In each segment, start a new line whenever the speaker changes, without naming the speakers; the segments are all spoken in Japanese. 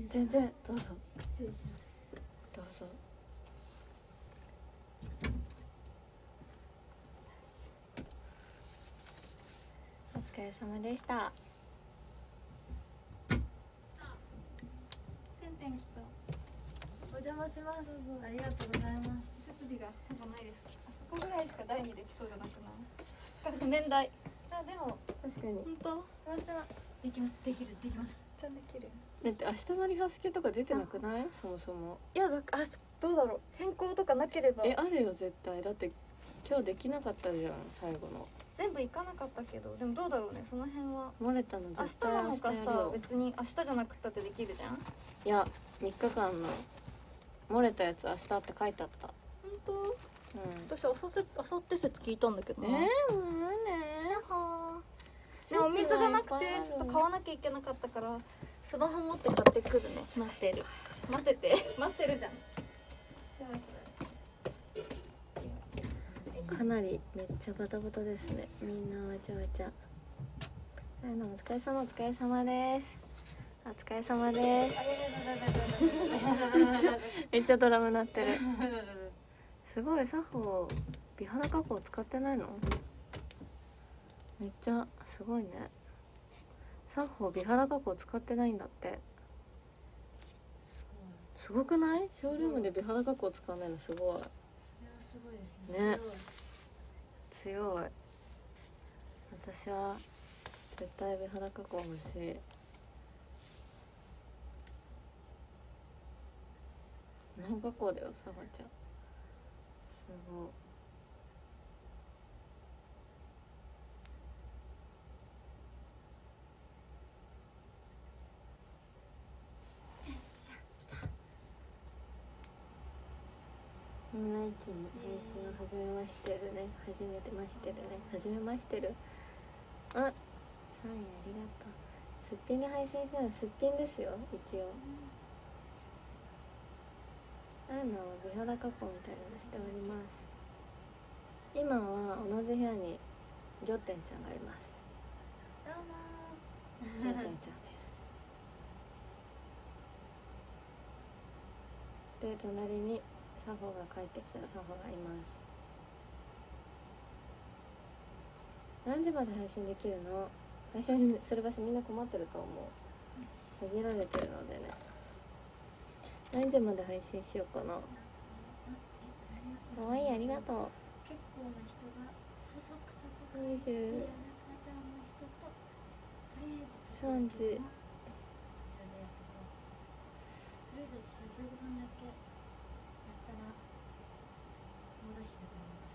全然どうぞ。
失礼します。
どうぞ。お疲れ様でした。
てんてん来た。お邪魔します。ありがとうございます。設備がほぼないです。あそこぐらいしか台にできそうじゃなくない？年代。あ、でも
確かに。
本当。ワンチャンできます。できます。
ちゃんできる。だって明日のリハスケとか出てなくない？そもそも。
いや、どうだろう。変更とかなければ。
あるよ絶対。だって今日できなかったじゃん最後の。
全部行かなかったけど、でもどうだろうね、その辺は。
漏れたの
明
絶対
日なのかさ、
明日やるよ。
別に明日じゃなくったってできるじゃん。
いや3日間の漏れたやつ明日って書いてあった。
本当？
うん。
私あさって説聞いたんだけどな。
もうね。
はー。でもお水がなくてちょっと買わなきゃいけなかったからスマホ持って買ってくるね。待ってるじゃん。
かなりめっちゃバタバタですね。みんなわちゃわちゃ。お疲れ様です。お疲れ様です。めっちゃドラム鳴ってる。すごい。サホ美肌加工使ってないの？めっちゃすごいね。サホ美肌加工使ってないんだって。すごくない？ショールームで美肌加工使わないのすごい。
それはすごいですね。
ね。強い。私は絶対美肌加工欲しい。何加工だよサバちゃん。すごい。みんな一気に配信を始めましてるね。始めましてる。あ、3位ありがとう。すっぴんで配信するのすっぴんですよ一応。美肌加工みたいなのしております。今は同じ部屋にりょうてんちゃんがいます。
どうも
りょうてんちゃんです。で隣にサホが帰ってきたらサホがいます。何時まで配信できるの？配信する場所みんな困ってると思う。限られてるのでね。何時まで配信しようかな。かわいい、ありがとう。
結構な人がそそくさと
20
な方の人ととりあえず
3時。
それでやっとこう。とりあえず私は15分だけやったら戻してくれます。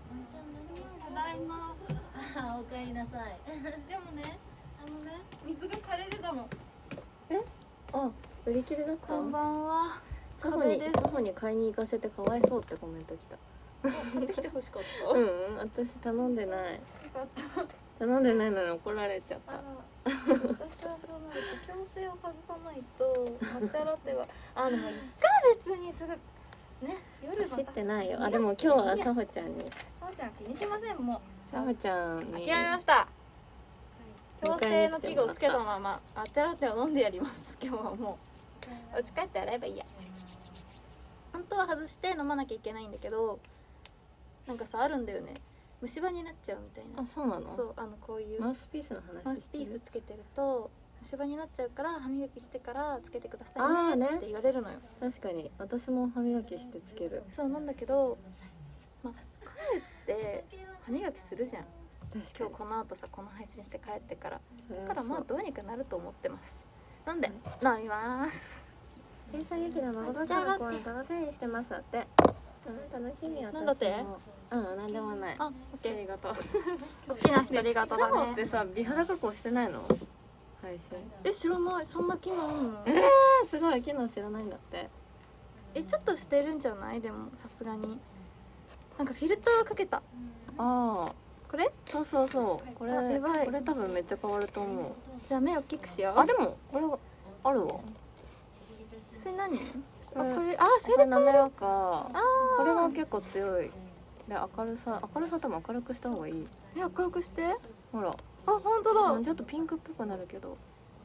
ワンちゃん何？ただいま。あ、おかえりなさい。でもね、水が枯れてたの。
あ、売り切れだった。
こんばんは。
サホに買いに行かせてかわいそうってコメント来た。
買ってきてほしかった。
私頼んでない。
よかった。
頼んでないのに怒られちゃった。
私はそうなると矯正を外さないと抹茶ラテはでもいっか別にすぐね夜
知ってないよ。でも今日はサホちゃんに。
サホちゃん気にしません。もう
サホちゃんに。
諦めました。矯正の器具をつけたまま抹茶ラテを飲んでやります。今日はもうお家帰って洗えばいいや。本当は外して飲まなきゃいけないんだけど、なんかさあるんだよね。虫歯になっちゃうみたいな。
あ、そうなの？
そう、こういう
マウスピースの話。
マウスピースつけてると虫歯になっちゃうから歯磨きしてからつけてくださいねって言われるのよ。
確かに私も歯磨きしてつける。
そうなんだけど、帰って歯磨きするじゃん。今日この後さ、この配信して帰ってからだからまあどうにかなると思ってます。なんで飲みます。
天才劇団のことちゃんの公演楽しみにしてますって。楽しみ。
なんだって？
なんでもない。
あ、オッケー。
ありがとう。
大きな一人型だね。
サホってさ、美肌加工してないの？配信。
知らない。そんな機能あるの？
すごい。機能知らないんだって。
ちょっとしてるんじゃない？でもさすがになんかフィルターかけた。これ？
そう。これ多分めっちゃ変わると思う。
じゃあ目を大きくしよう。
でもこれあるわ。
それ何？
これ
それ
滑らか。これが結構強い。で明るさ多分明るくした方がいい。
明るくして。
ほら。
本当だ。
ちょっとピンクっぽくなるけど。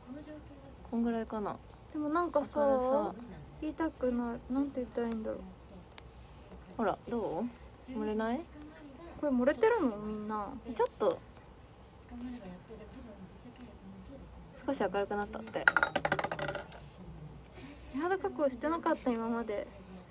こんぐらいかな。
でもなんか
明る
さ
さ
言いたくない、なんて言ったらいいんだろう。
ほらどう？漏れない？
これ漏れてるのみんな。
ちょっと少し明るくなったって。
美肌加工してなかった今まで。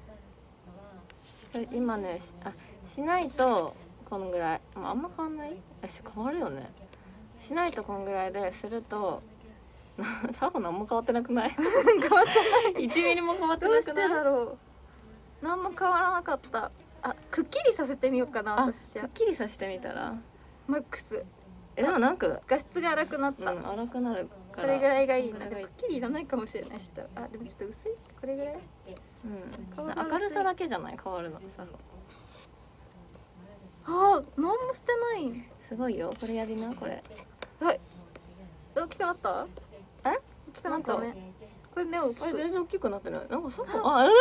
今ねしないとこのぐらい、あんま変わんない？変わるよね。しないとこんぐらいでするとサホ何も変わってなくない？
変わってない。
1ミリも変わって
どうして
なくない？
だろう。何も変わらなかった。あ、くっきりさせてみようかな。私じゃ
くっきりさせてみたら。
マックス。
でもなんか
画質が荒くなった。
荒くなるから
これぐらいがいいな。
これがいい
くっきりいらないかもしれないしたら。あ、でもちょっと薄い。これぐらい。顔が薄い。
明るさだけじゃない変わるのさ。
あ、何もしてない。
すごいよ。これやりなこれ。
はい。大きくなった？
え？
大きくなった目。これ目大きく。
全然大きくなってない。なんかさ
あ、
怖い。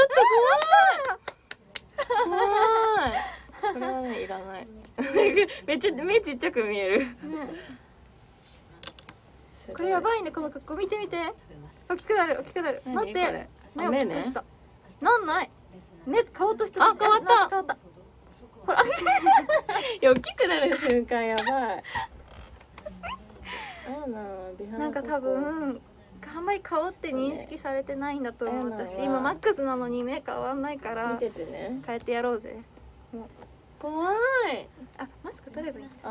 怖い。これはねいらない。めっちゃ目ちっちゃく見える。
ね。これやばいねこの格好。見て見て。大きくなる大きくなる。待って。目を大きくした。なんない。目顔として。
あ、変わった。
変わった。ほら。
いや大きくなる瞬間やばい。
なんか多分あんまり顔って認識されてないんだと思う。私今マックスなのに目変わんないから
見ててね。
変えてやろうぜ。
怖い。
あ、マスク取ればいい。
あ、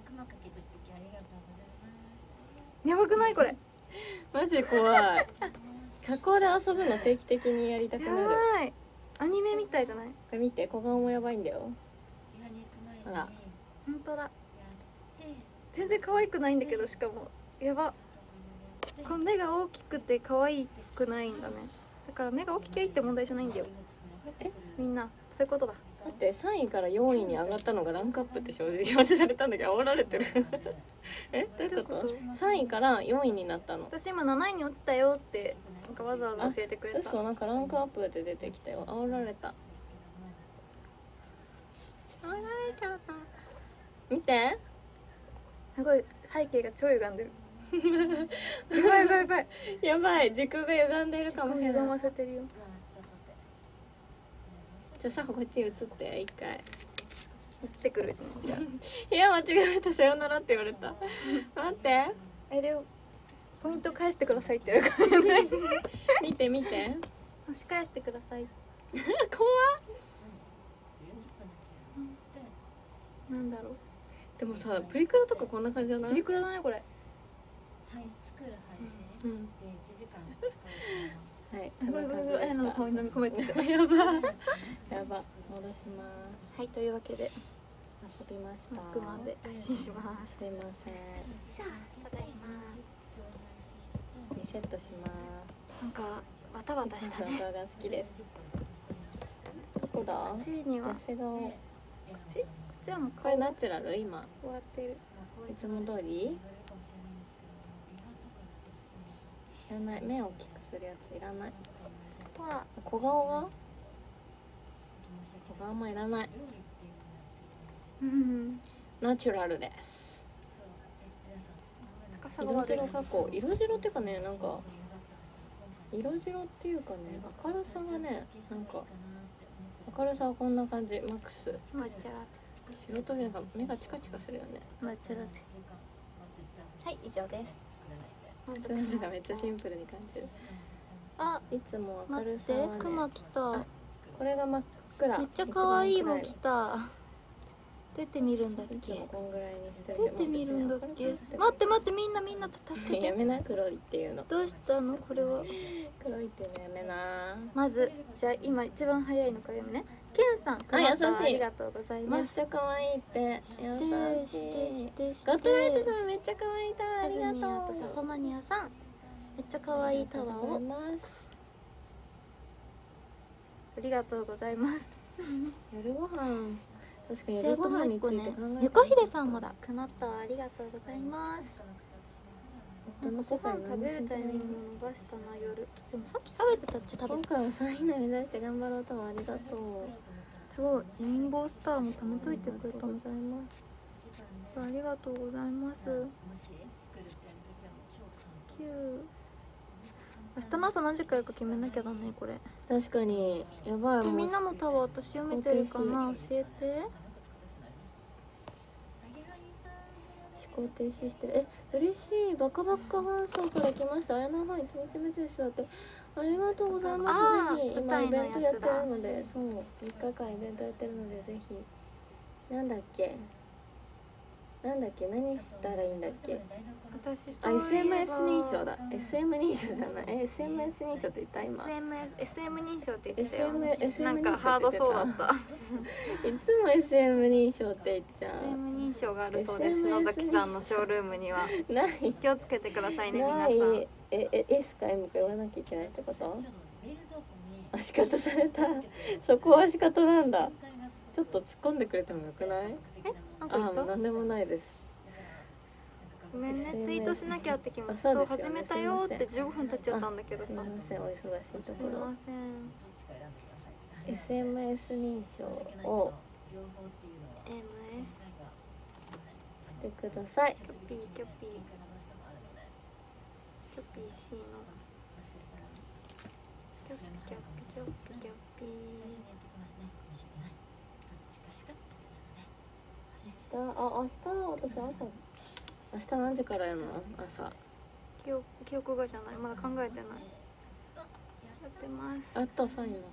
やばくないこれ？
マジ怖い。加工で遊ぶの定期的にやりたくなる。
やばい。アニメみたいじゃない？こ
れ見て、小顔もやばいんだよ。ほら。
本当だ。全然可愛くないんだけど、しかもやば。この目が大きくて可愛くないんだね。だから目が大ききゃいいって問題じゃないんだよ。みんなそういうことだ。
だって3位から4位に上がったのがランクアップって正直表示されたんだけど煽られてる。どういうこと？ 3 位から4位になったの。
私今7位に落ちたよってなんかわざわざ教えてくれた。
嘘、なんかランクアップで出てきたよ。煽られた。煽られちゃった。見て。
すごい背景が超歪んでる。やばいやばいやばい。
やばい、時空が歪んでいるかもしれない。
歪ませてるよ。
じゃあさ、こっちに移って一回。
移ってくるし、じゃあ。
いや間違えた、さよならって言われた。待って。
あれをポイント返してくださいって言われるからね。
見て見て。
押し返してください。
怖っ。
なんだろう。
でもさ、プリクラとかこんな感じじゃない？
プリクラだねこれ。
はい、作る配信で1時間使う。
はい。
すごいすごいすごい。えの顔に飲み込めてた。
やば。やば。戻します。
はい、というわけで
遊びました。
マスクマンで配信します。
すいません。
ただいま。
リセットします。
なんかバタバタしたね。
動画が好きです。どこだ？
こっちには。こ
痩せ顔。
っちはもう
これナチュラル今。
終わってる。
いつも通り？いらない。目を大きくするやついらない。小顔が？小顔もいらない。ナチュラルです。色白加工。色白っていうかね、なんか色白っていうかね、明るさがね、なんか明るさはこんな感じ。マックス。白となんか目がチカチカするよね。
はい、以上です。
そういうのがめっちゃシンプルに感じる。
あ、
いつも明
待っ
るさはね。
て、クマ来た。
これが真っ暗。
めっちゃ可愛いの来た。出てみるんだっけ？
こんぐらいにしてる。
出てみるんだっけ？待って待って、みんなちょっと助けて。
やめな、黒いっていうの。
どうしたのこれは？
黒いっていうのやめな。
まずじゃあ今一番早いのから読むね。ケンさん、
優しい。
ありがとうございます。
めっちゃ可愛いって。優しい。
ガ
ガトライトさんめっちゃ可愛いタワーありがとう。
サホマニアさん、めっちゃ可愛いタワーをありがとうございます。
夜ご飯。確かに夜ご飯について考えた。
ゆかひでさんもだ。くなったわ、ありがとうございます。ご飯食べるタイミングを逃したな夜。でもさっき食べてたっちゃ食べ。
今回は3位以内目指して頑張ろうともありがとう。
すごい、レインボースターも貯めといてくれたの。ありがとうございます。9 明日の朝何時からか決めなきゃだねこれ。
確かにやばい。もう
みんなのタワー私読めてるかな、教えて。
思考停止してる。嬉しい。バカバカ放送から来ました。綾野ファン1日目でしたって。ありがとうございます。ぜひ今イベントやってるので、そう3日間イベントやってるので、ぜひなんだっけ何したらいいんだっけ。
私
あ、SMS 認証だ。SM 認証じゃない。SMS 認証って言った今。
SM 認証って言ってたよ。
SM
なんかハードそうだった。
いつも SM 認証って言っちゃう。
SM 認証があるそうです。篠崎さんのショールームには。
ない
気をつけてくださいね皆さん。
ない。S か M か言わなきゃいけないってこと。あ、仕方された。そこは仕方なんだ。ちょっと突っ込んでくれてもよくない？
なんか言った？
なんでもないです。
ごめんね、ツイートしなきゃってきます。そう、始めたよって15分経っちゃったんだけどさ。
すみません、お忙しいとこ
すみ
ろ。
ません。
SMS 認証を
MS
してください。
キョピー C のキョピ
明日何時からやるの？朝。
記憶がじゃない、まだ考えてない。やってます。
あったサインだった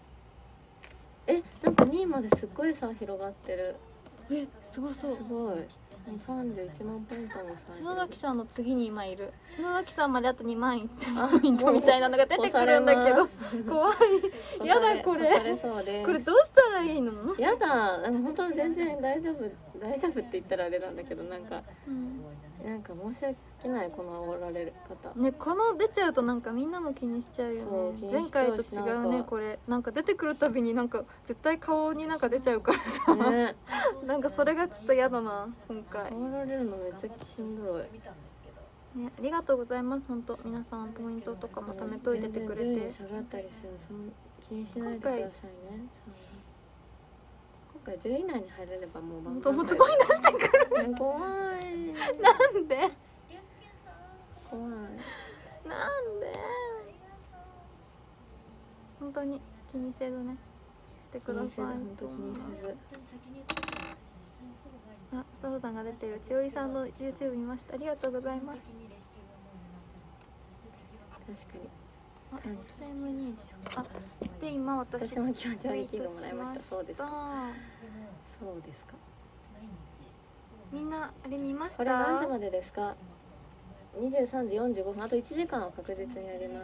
。なんか2位まですっごい差広がってる。
すごそう。
すごい。31万ポイントの差。
篠崎さんの次に今いる。篠崎さんまであと2万1000ポイントみたいなのが出てくるんだけど怖い。やだこれ。これどうしたらいいの？
やだ。本当に全然大丈夫って言ったらあれなんだけど、なんか申し訳ない、この煽られる方
ね。この出ちゃうとなんかみんなも気にしちゃうよね。前回と違うね。これなんか出てくるたびになんか絶対顔になんか出ちゃうからさ、ね、なんかそれがちょっと嫌だな今回。
煽られるのめっちゃしんどい
ね。ありがとうございます。本当皆さんポイントとかも貯めといててくれて。
下がったりするの気にしないでくださいね。今回10位以内に入れればもう番組
すごい出してくる。
怖い。
なんで
怖い。
なんで本当に気にせずねしてください。
本当気にせず。
あ、ソウダンが出てる。千織さんの YouTube 見ました。ありがとうございます。
確かに。
SM 認証。あ、で今私
も気持ち悪い気がもらいました。そうですか。そうですか。
みんなあれ見ました？
これ何時までですか？23時45分。あと1時間は確実にやります。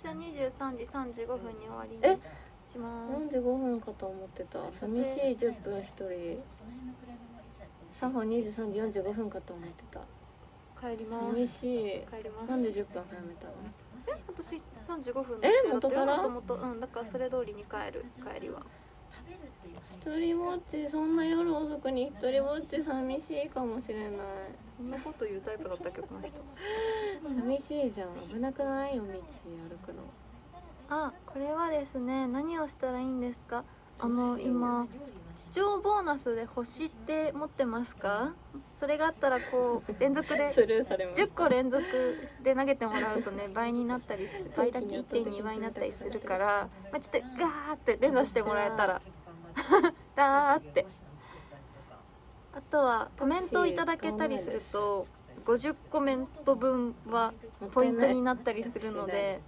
私は23時35分に終わりにします。
45分かと思ってた。寂しい10分1人。3本23時45分かと思ってた。
帰ります。
寂しい。
帰ります。
なんで10分早めたの？
私35分
元から？
もとだからそれ通りに帰る。帰りは
一人ぼっち、そんな夜遅くに一人ぼっち寂しいかもしれない。
そんなこと言うタイプだったっけこの人。
寂しいじゃん。危なくない？夜道歩くの。
あ、これはですね、何をしたらいいんですか？今視聴ボーナスで星って持ってますか？それがあったらこう連続で10個連続で投げてもらうとね倍になったりする。倍だけ 1.2 倍になったりするから、ちょっとガーって連打してもらえたらダーって。あとはコメントをいただけたりすると50コメント分はポイントになったりするので。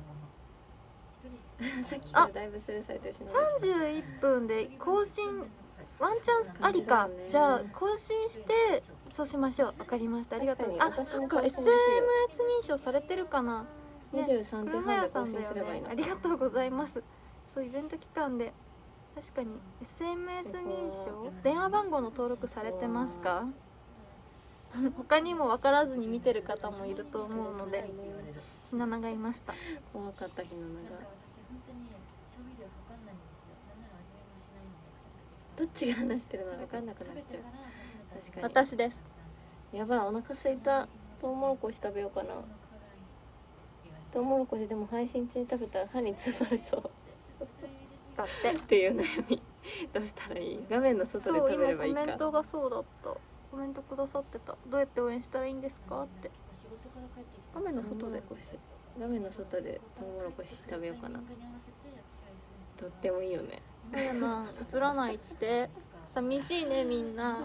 さっきからだいぶスルーされてしまう。
31分で更新ワンチャンありか。じゃあ更新してそうしましょう。わかりました。ありがとう。あ、そっか SMS 認証されてるかな。
23時半で更新すればいいの。
ありがとうございます。そうイベント期間で確かに SMS 認証電話番号の登録されてますか？他にも分からずに見てる方もいると思うので、ひなながいました。
怖かったひななが。どっちが話してるのか分かんなくなっちゃう。確かに。
私です。
やばい、お腹すいた。トウモロコシ食べようかな。トウモロコシでも配信中に食べたら歯に詰まりそう
だって
っていう悩み。どうしたらいい？画面の外で食べればいいか。
今コメントがそうだった。コメントくださってた。どうやって応援したらいいんですかって。画面の外で
画面の外でトウモロコシ食べようかな。とってもいいよね。
やな、映らないって寂しいねみんな。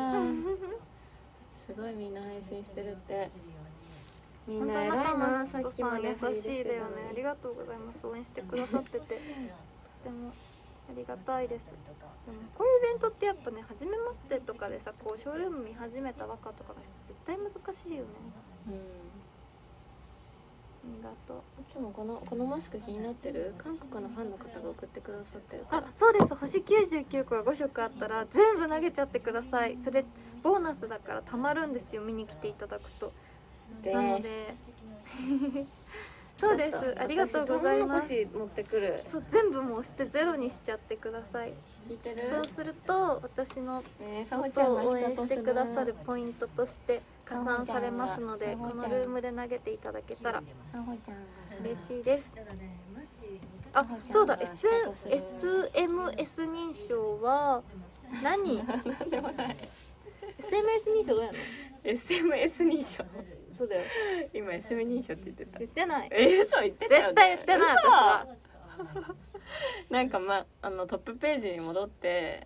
すごいみんな配信してるって。みん
本当
な偉い
中
な。
の人さん優
さっきまで
しいだよね。ありがとうございます。応援してくださっててとてもありがたいです。でもこういうイベントってやっぱね、初めましてとかでさ、こうショールーム見始めた若とかの人絶対難しいよね。
うん。
ありがとう。
いつもこのマスク気になってる？韓国のファンの方が送ってくださってるか
あ
ら。、
そうです。星99個が5色あったら全部投げちゃってください。それボーナスだからたまるんですよ、見に来ていただくと。なのでそうです。ありがとうございます。
私トウモロコシ持ってくる。
そう、全部もう押してゼロにしちゃってください。
聞いてる？
そうすると私の
さほち
こと
ゃんが
を応援してくださるポイントとして加算されますので、このルームで投げていただけたら
さほちゃんが
嬉しいです。あ、そうだ、SMS 認証は何？
なんでもない。
SMS 認証どうやんの？
SMS 認証。
そうだよ。
今 SM 認証って言ってた。
言ってない。
嘘言ってたよね。
絶対言ってない私は。
なんかトップページに戻って、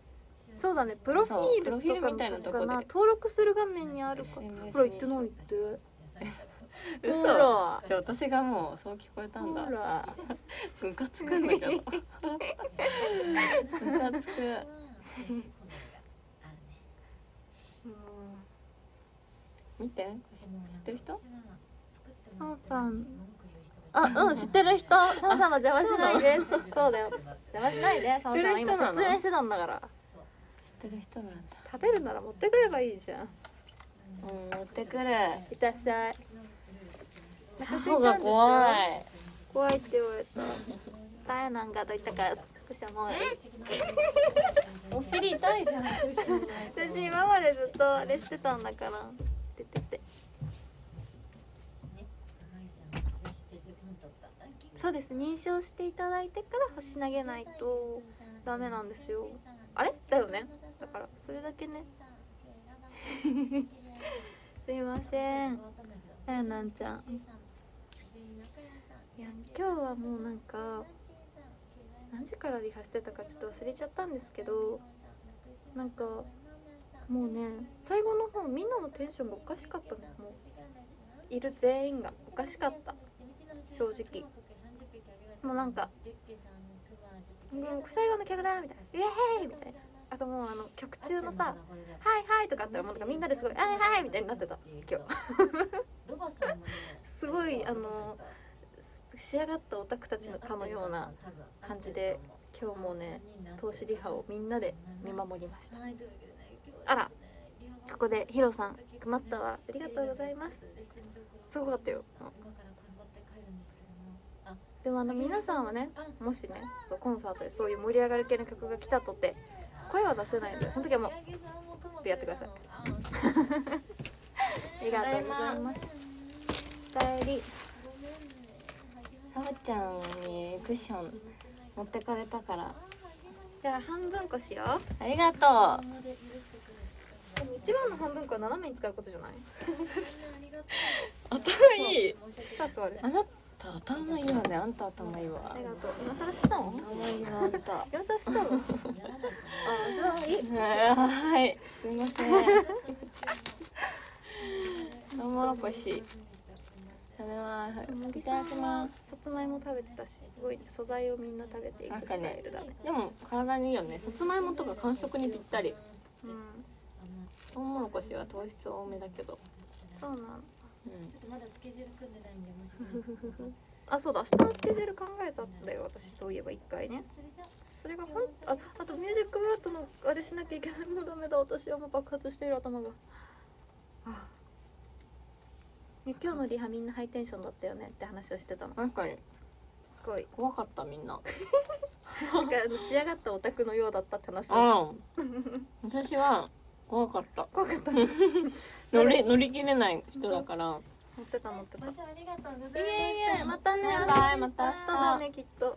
そうだね、プロフィール
プロフィール
とか
みたいなとこで
のとかな、登録する画面にあるか。
SMS
ほら言ってないって。
嘘。
ほら
じゃあ私がもうそう聞こえたんだ。
ほら。
ムカつくんだけど。ムカつく。見て、知ってる人？
タモさん、あ、知ってる人。タモさんは邪魔しないで。そうだよ、邪魔しないで。タモさんは今説明してたんだから。
知ってる人なんだ。
食べるなら持ってくればいいじゃん。
持ってくる。
いってらっしゃい。
サホが怖い。
怖いって言われた。誰なんかと言ったから少しはもう
お尻痛いじゃん。
私今までずっとあれしてたんだからててて。そうです、認証していただいてから星投げないとダメなんですよ。あれだよね。だからそれだけね。すいません、なんちゃん。いや、今日はもうなんか何時からリハしてたかちょっと忘れちゃったんですけど、なんかもうね、最後の方みんなのテンションがおかしかったね。もういる全員がおかしかった、正直。もうなんか、最後の曲だみたいな、イエーイみたいな。あともう曲中のさ、はいはいとかあったらもうなんかみんなですごいはいはいみたいになってた今日。すごい仕上がったオタクたちのかのような感じで今日もね、通しリハをみんなで見守りました。あら、ここでヒロさん、くまったわ、ありがとうございます。すごかったよ。でも皆さんはね、もしね、そうコンサートでそういう盛り上がる系の曲が来たとって声は出せないので、その時はもうってやってください。ありがとうございます。お帰り。
さほちゃんにクッション持ってかれたから。
じゃあ半分こしよう。
ありがとう。
でも一番の半分こは斜めに使うことじゃない？
頭いい。
さあ座る。
あなた頭いいわね。あんた頭いいわ。
ありがとう。今更したの？
頭いいわあんた。
今更したの？あ、じゃあいい。
はい、すいません。トウモロコシ食べます。いただきます。
さつまいも食べてたし、すごいね、素材をみんな食べていくスタイルだね。
でも体にいいよね。さつまいもとか間食にぴったり。トウモロコシは糖質多めだけど。
そうなの。
まだスケジュール組んでないんで、もしよかっ
あ、そうだ、明日のスケジュール考えたんだよ、私。そういえば一回ね。それがあとミュージックブラッドのあれしなきゃいけない。もうダメだ、私はもう爆発している頭が。今日のリハみんなハイテンションだったよねって話をしてたの。
確かに。
すごい
怖かったみんな。
なんか仕上がったオタクのようだったって話をして。
私は怖かった。
怖かった。
乗り切れない人だから。
乗ってた。
た。ありがとうございます。
いえいえ、またね。
バイまた明日
明日だね、きっと。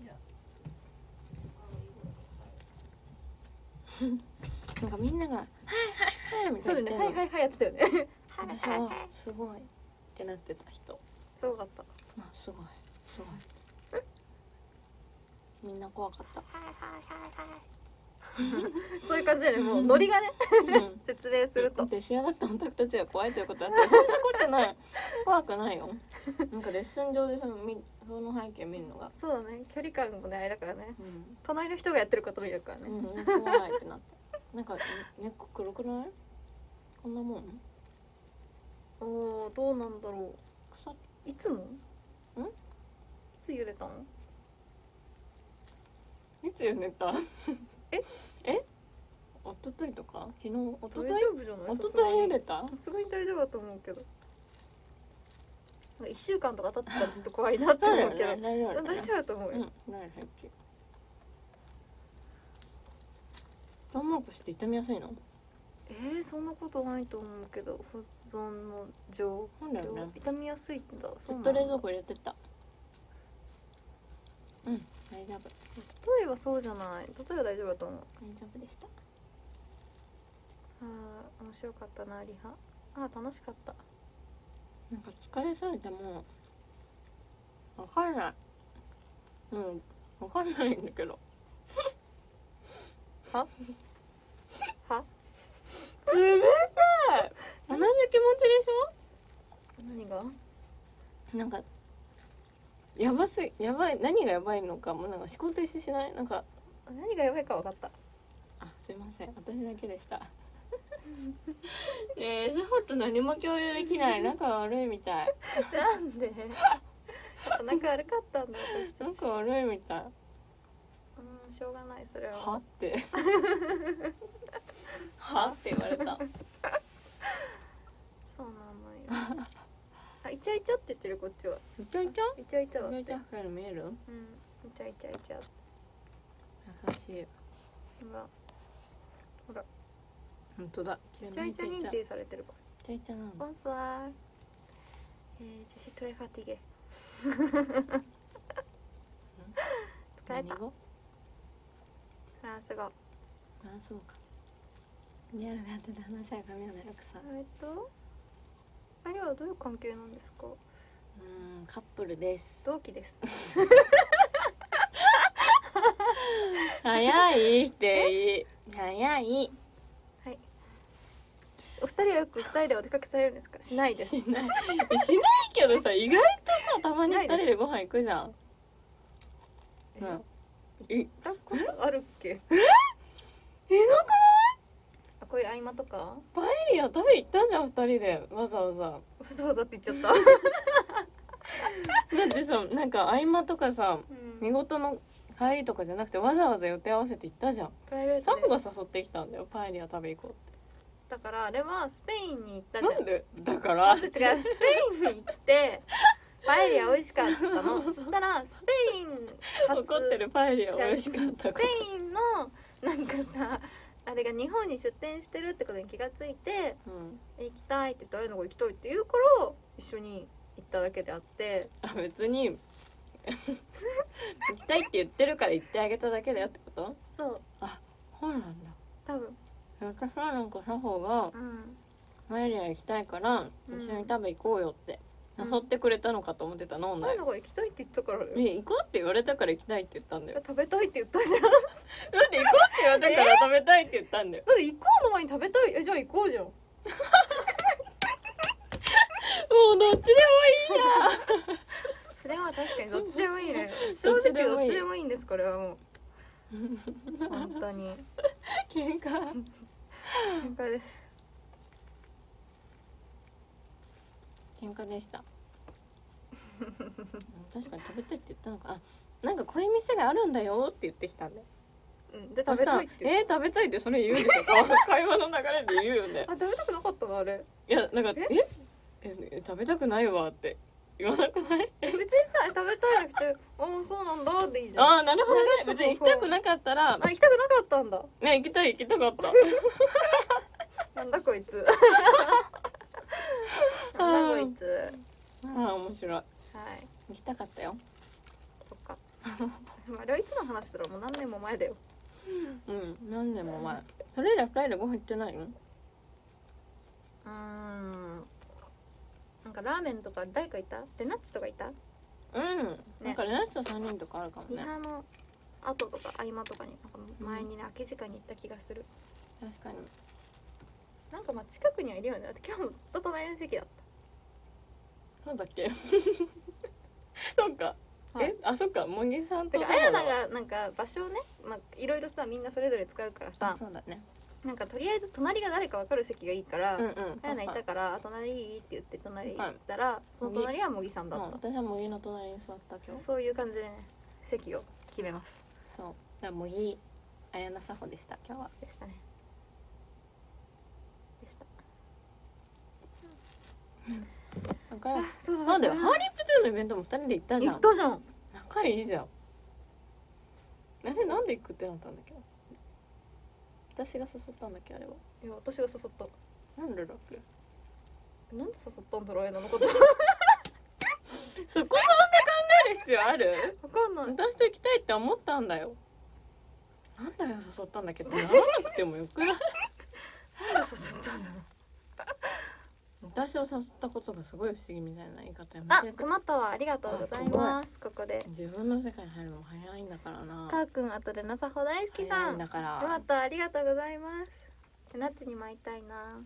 なんかみんながはいはいはいみた
そだね、
いうな。
はいはいはいやってたよね。
私はすごいってなってた人。
すごかった。
まあすすごいすごいみんな怖かった
そういう感じでね、もうノリがね説明すると
で仕上がったオタクたちが怖いということだったらそんなことない怖くないよ。なんかレッスン上でその背景見るのが
そうだね、距離感もねあれだからね、
うん
隣の人がやってること見るからね、
怖いってなってなんか根っこ黒くないこんなもん
おーどうなんだろ
腐っ
う、いつも
ん
いつ茹でたの？
いつ茹でた
え
おとといとか昨日おと
大
とい
丈夫じゃない？
おととい茹でた
さすがに大丈夫だと思うけど、1週間とか経ってたらちょっと怖いなって思うけど
大丈夫
大丈夫だと思うよ、
何さっきトウモロコシって傷みやすいの？
そんなことないと思うけど、保存の状
なんだろうね
況傷みやすいんだ。
ずっと冷蔵庫入れてた。大丈夫
例えばそうじゃない、例えば大丈夫だと思う。
大丈夫でした。
面白かったなリハ。楽しかった。
なんか疲れされてもわかんない。わかんないんだけど
は
冷たい。同じ気持ちでし
何が？
ょ？なんかやばい何がやばいのかもなんか仕事一緒しない？なんか
何がやばいか分かった。
すいません私だけでしたねえサホと何も共有できない仲悪いみたい。
なんで仲悪かったんだ私たち。
仲悪いみたい。
しょうがないそれは。
はってはって言われた。
そうなのよイチャイチャって言ってるこっちは。
イチャイチャ？
イチャイチャだって。
イチャイチャフライに見える？
イチャイチャイチャ。
優しい。
ほら
本当だ。
イチャイチャ認定されてるから。
イチャイチャなの。
ボンソワー。je suis très fatiguée。疲れた。
何語？
フランス語。
そうか。リアルでやってて話は髪を長くさ。
2人はどういう関係なんですか？
カップルです。
同期です。
早いって早い。
はい。お二人はよく2人でお出かけされるんですか？しないです。
しないけどさ意外とさたまに2人でご飯行くじゃん。
行ったことあるっけ？
ひどくない？
こういう合間とか？
パエリア食べ行ったじゃん2人でわざわざ。
わざわざって言っちゃった。
だってさなんか合間とかさ、寝言の帰りとかじゃなくてわざわざ予定合わせて行ったじゃん。
プライベートで
タフが誘ってきたんだよパエリア食べ行こうって。
だからあれはスペインに行ったじゃん。
なんでだから
違う、スペインに行ってパエリア美味しかったの。そしたらスペイン初
怒ってるパエリア美味しかったこと。
スペインのなんかさあれが日本に出店してるってことに気がついて、行きたいって言ってああいうのが行きたいって言うから一緒に行っただけであって。
別に行きたいって言ってるから行ってあげただけだよってこと？
そう。
そうなんだ。
多分。
私はなんかサホがパエリア行きたいから一緒に食べ行こうよって誘ってくれたのかと思ってたの。
ああいうのが行きたいって言ったからね。
行こうって言われたから行きたいって言ったんだよ。
食べたいって言ったじゃん。
だって行こうって言われたから食べたいって言ったんだよ。
だって行こうの前に食べたい。じゃあ行こうじゃん。も
うどっちでもいいや。
それは確かにどっちでもいいね。正直どっちでもいいんですこれはもう。本当に。
喧
嘩です。
喧嘩でした。確かに食べたいって言ったのか。なんかこういう店があるんだよって言ってきたんだよ。
で食べたいって
食べたいってそれ言うでしょ。会話の流れで言うよね。
食べたくなかったのあれ。
いやなんか食べたくないわって言わなくない？
別にさ食べたいなくてそうなんだっていいじゃん。
なるほどね。別に行きたくなかったら。
行きたくなかったんだ。
行きたかった。
なんだこいつ。なんだこいつ。
面白い。
はい。
行きたかったよ。
そっか。あれはいつの話だろう。もう何年も前だよ。
何年も前。それ以来2人でご飯行ってないの？
なんかラーメンとか誰かいた？レナッチとかいた？
なんかラスト3人とかあるかもね。
リハの後とか合間とかになんか前にね空き時間に行った気がする。
確かに。
なんかまあ近くにはいるよね。だって今日もずっと隣の席だっ
そうだっけそうか、
た。はい、
あ、そっか、茂木さんと
てかあやながなんか場所をね、まあいろいろさみんなそれぞれ使うからさ、
そうだね。
なんかとりあえず隣が誰か分かる席がいいから、
うんうん。
あやないたから「あ隣いい?」って言って隣行ったら、その隣は茂木さんだった、
私は茂木の隣に座った今日。
そういう感じでね席を決めます。
そう。だから茂木綾菜佐穂でした今日は。
でしたね。でした。
だから
そうだ、
なんでハーリープトゥーのイベントも2人で行ったじゃん。
行ったじゃん。
仲いいじゃん。あれなんで行くってなったんだっけ。私が誘ったんだっけあれは。
いや私が誘った。
なんでだっけ。
なんで誘ったんだろう、あやなのこと。
そこそんな考える必要ある？
分かんない。
私と行きたいって思ったんだよ。なんだよ誘ったんだっけってならなくてもよくない？
なんで誘ったんだろう。
私を誘ったことがすごい不思議みたいな言い方や
あ、
めて。
くまったわ、ありがとうございます。ここで
自分の世界に入るのも早いんだからな。
かーくん、あとでなさほ大好きさ
早い
ん、
んだから。
くまったありがとうございます。ナッチにも会いたいな。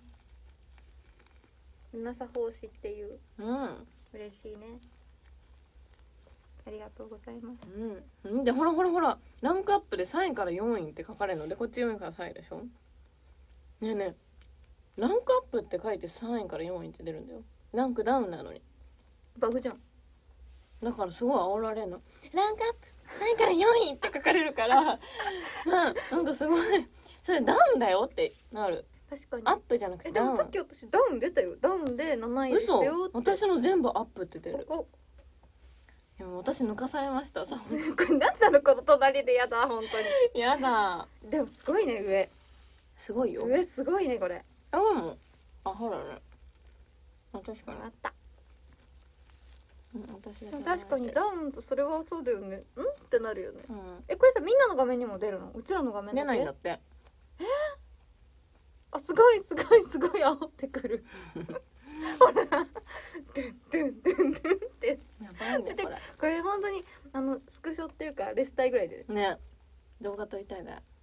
なさほ推しっていう、嬉しいね。ありがとうございます。
でほらほらほら、ランクアップで3位から4位って書かれるので、こっち4位から3位でしょ。ねえねえ、ランクアップって書いて3位から4位って出るんだよ。ランクダウンなのに。
バグじゃん。
だからすごい煽られるの。ランクアップ3位から4位って書かれるからなんかすごいそれダウンだよってなる。
確かに。
アップじゃなくて
で
ダウン。
もさっき私ダウン出たよ。ダウンで7位ですよ
嘘、
って。
私の全部アップって出る。
お、
でも私抜かされましたさ。
これなんなのこの隣で。やだ本当
やだ。
に。でもすごいね、上
すごいよ。
上すごいねこれ。
あ、でもほらね。あ、確かに。
あった。
私だけ
確かにダウンとそれはそうだよね。んってなるよね。
うん。
これさみんなの画面にも出るの？うちらの画面
出
だけ？
ないんだって。
あ、すごいすごいすごい煽ってくる。ほら、ドゥンドゥンドゥンドゥンって
やばいねこれ。
これ本当にスクショっていうかあれしたいぐらいで。
ね、動画撮りたいね。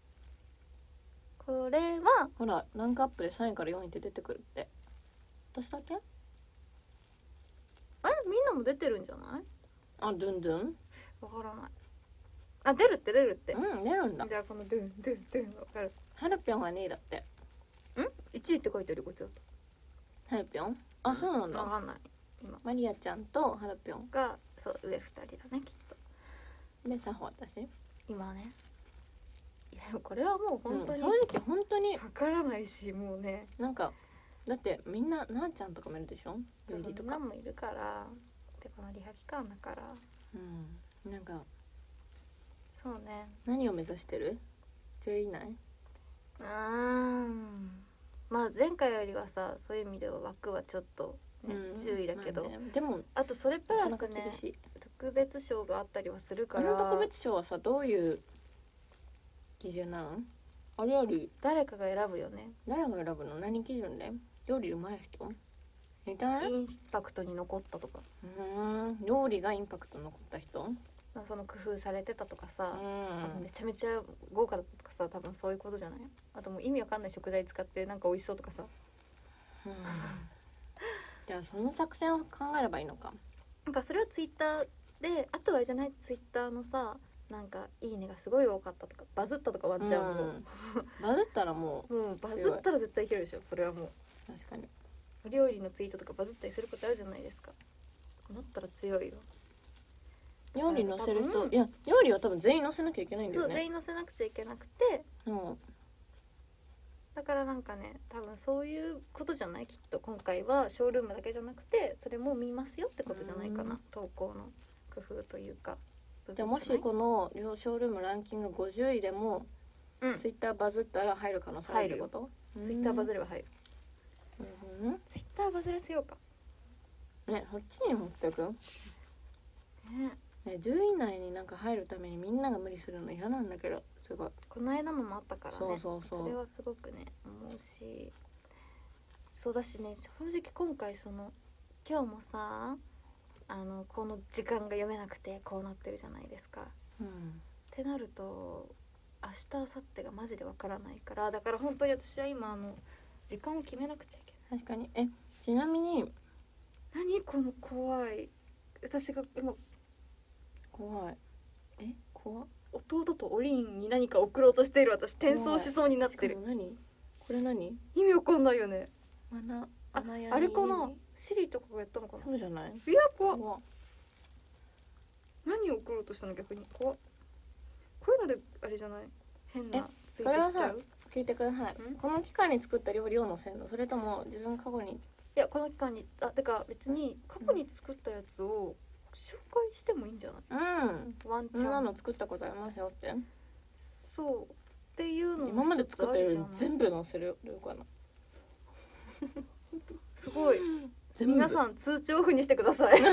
これは
ほらランクアップで3位から4位って出てくるって。私だけ？
あれみんなも出てるんじゃない？
あ、ドゥンドゥン？
わからない。あ、出るって出るって。
出るんだ。
じゃあこのドゥンドゥンドゥンわかる。
ハルピョンが2位だって。
1位って書いてあるよこっちだと。
ハルピョン？あ、そうなんだ。
わかんない。今
マリアちゃんとハルピョン
がそう上2人だねきっと。
でサホ私。
今ね。いやでもこれはもう本当に、
正直本当に
わからないし、もうね。
なんかだってみんななあちゃんとかもいるでしょ。ルイリとか。
みんなもいるからでこのリハ期間だから。
なんか
そうね。
何を目指してる？10位以内？
まあ前回よりはさ、そういう意味では枠はちょっとね、注意だけど、
まあね、でも
あとそれプラス
なかなか
ね
厳しい。
特別賞があったりはするから。
特別賞はさどういう基準なの？あれより
誰かが選ぶよね。
誰が選ぶの？何基準で？料理うまい人？みたい？
インパクトに残ったとか、
料理がインパクト残った人？
その工夫されてたとかさ、あと
う
めちゃめちゃ豪華だったとかさ、多分そういうことじゃない？あともう意味わかんない食材使ってなんか美味しそうとかさ。
じゃあその作戦を考えればいいのか。
なんかそれはツイッターで、あとはあれじゃない？ツイッターのさ、なんかいいねがすごい多かったとかバズったとかワンチャンも
バズったらもう
もうバズったら絶対いけるでしょ。それはもう
確かに
お料理のツイートとかバズったりすることあるじゃないですか。なったら強いよ。
料理載せる人、いや料理は多分全員載せなきゃいけないんだ
そう、
よね。
全員載せなくちゃいけなくて、
うん
だからなんかね、多分そういうことじゃない？きっと今回はショールームだけじゃなくてそれも見ますよってことじゃないかな。投稿の工夫というか。
じゃあもしこの両ショールームランキング50位でも、ツイッターバズったら入る可能性あるってこと？
ツイッターバズれば入る。ツイッターバズらせようか
ね。そっちに持ってくん
ね。
10位以内になんか入るためにみんなが無理するの嫌なんだけど、すごい。
この間のもあったからね。
そう
それはすごくね思うし、そうだしね、正直今回その今日もさこの時間が読めなくてこうなってるじゃないですか。ってなると明日明後日がマジでわからないから、だから本当に私は今時間を決めなくちゃいけない。
確かに。ちなみに
何この怖い、私が今
怖い。怖っ。
弟とおりんに何か送ろうとしている私、転送しそうになってる。
しかも何これ何
意味わかんないよね。
穴
あれかな、シリとかがやったのかな。
そうじゃない。
いや怖っ。
怖っ。
何を送ろうとしたの逆に怖っ。こういうのであれじゃない、変なツイートしちゃう。
聞いてください。この期間に作った料理を載せるの、それとも自分が過去に。
いやこの期間にてか別に過去に作ったやつを紹介してもいいんじゃない、ワンチャン。
そんなの作ったことありますよって。
そうっていうのも
今まで作った料理全部載せるかな。
すごい。皆さん通知オフにしてください。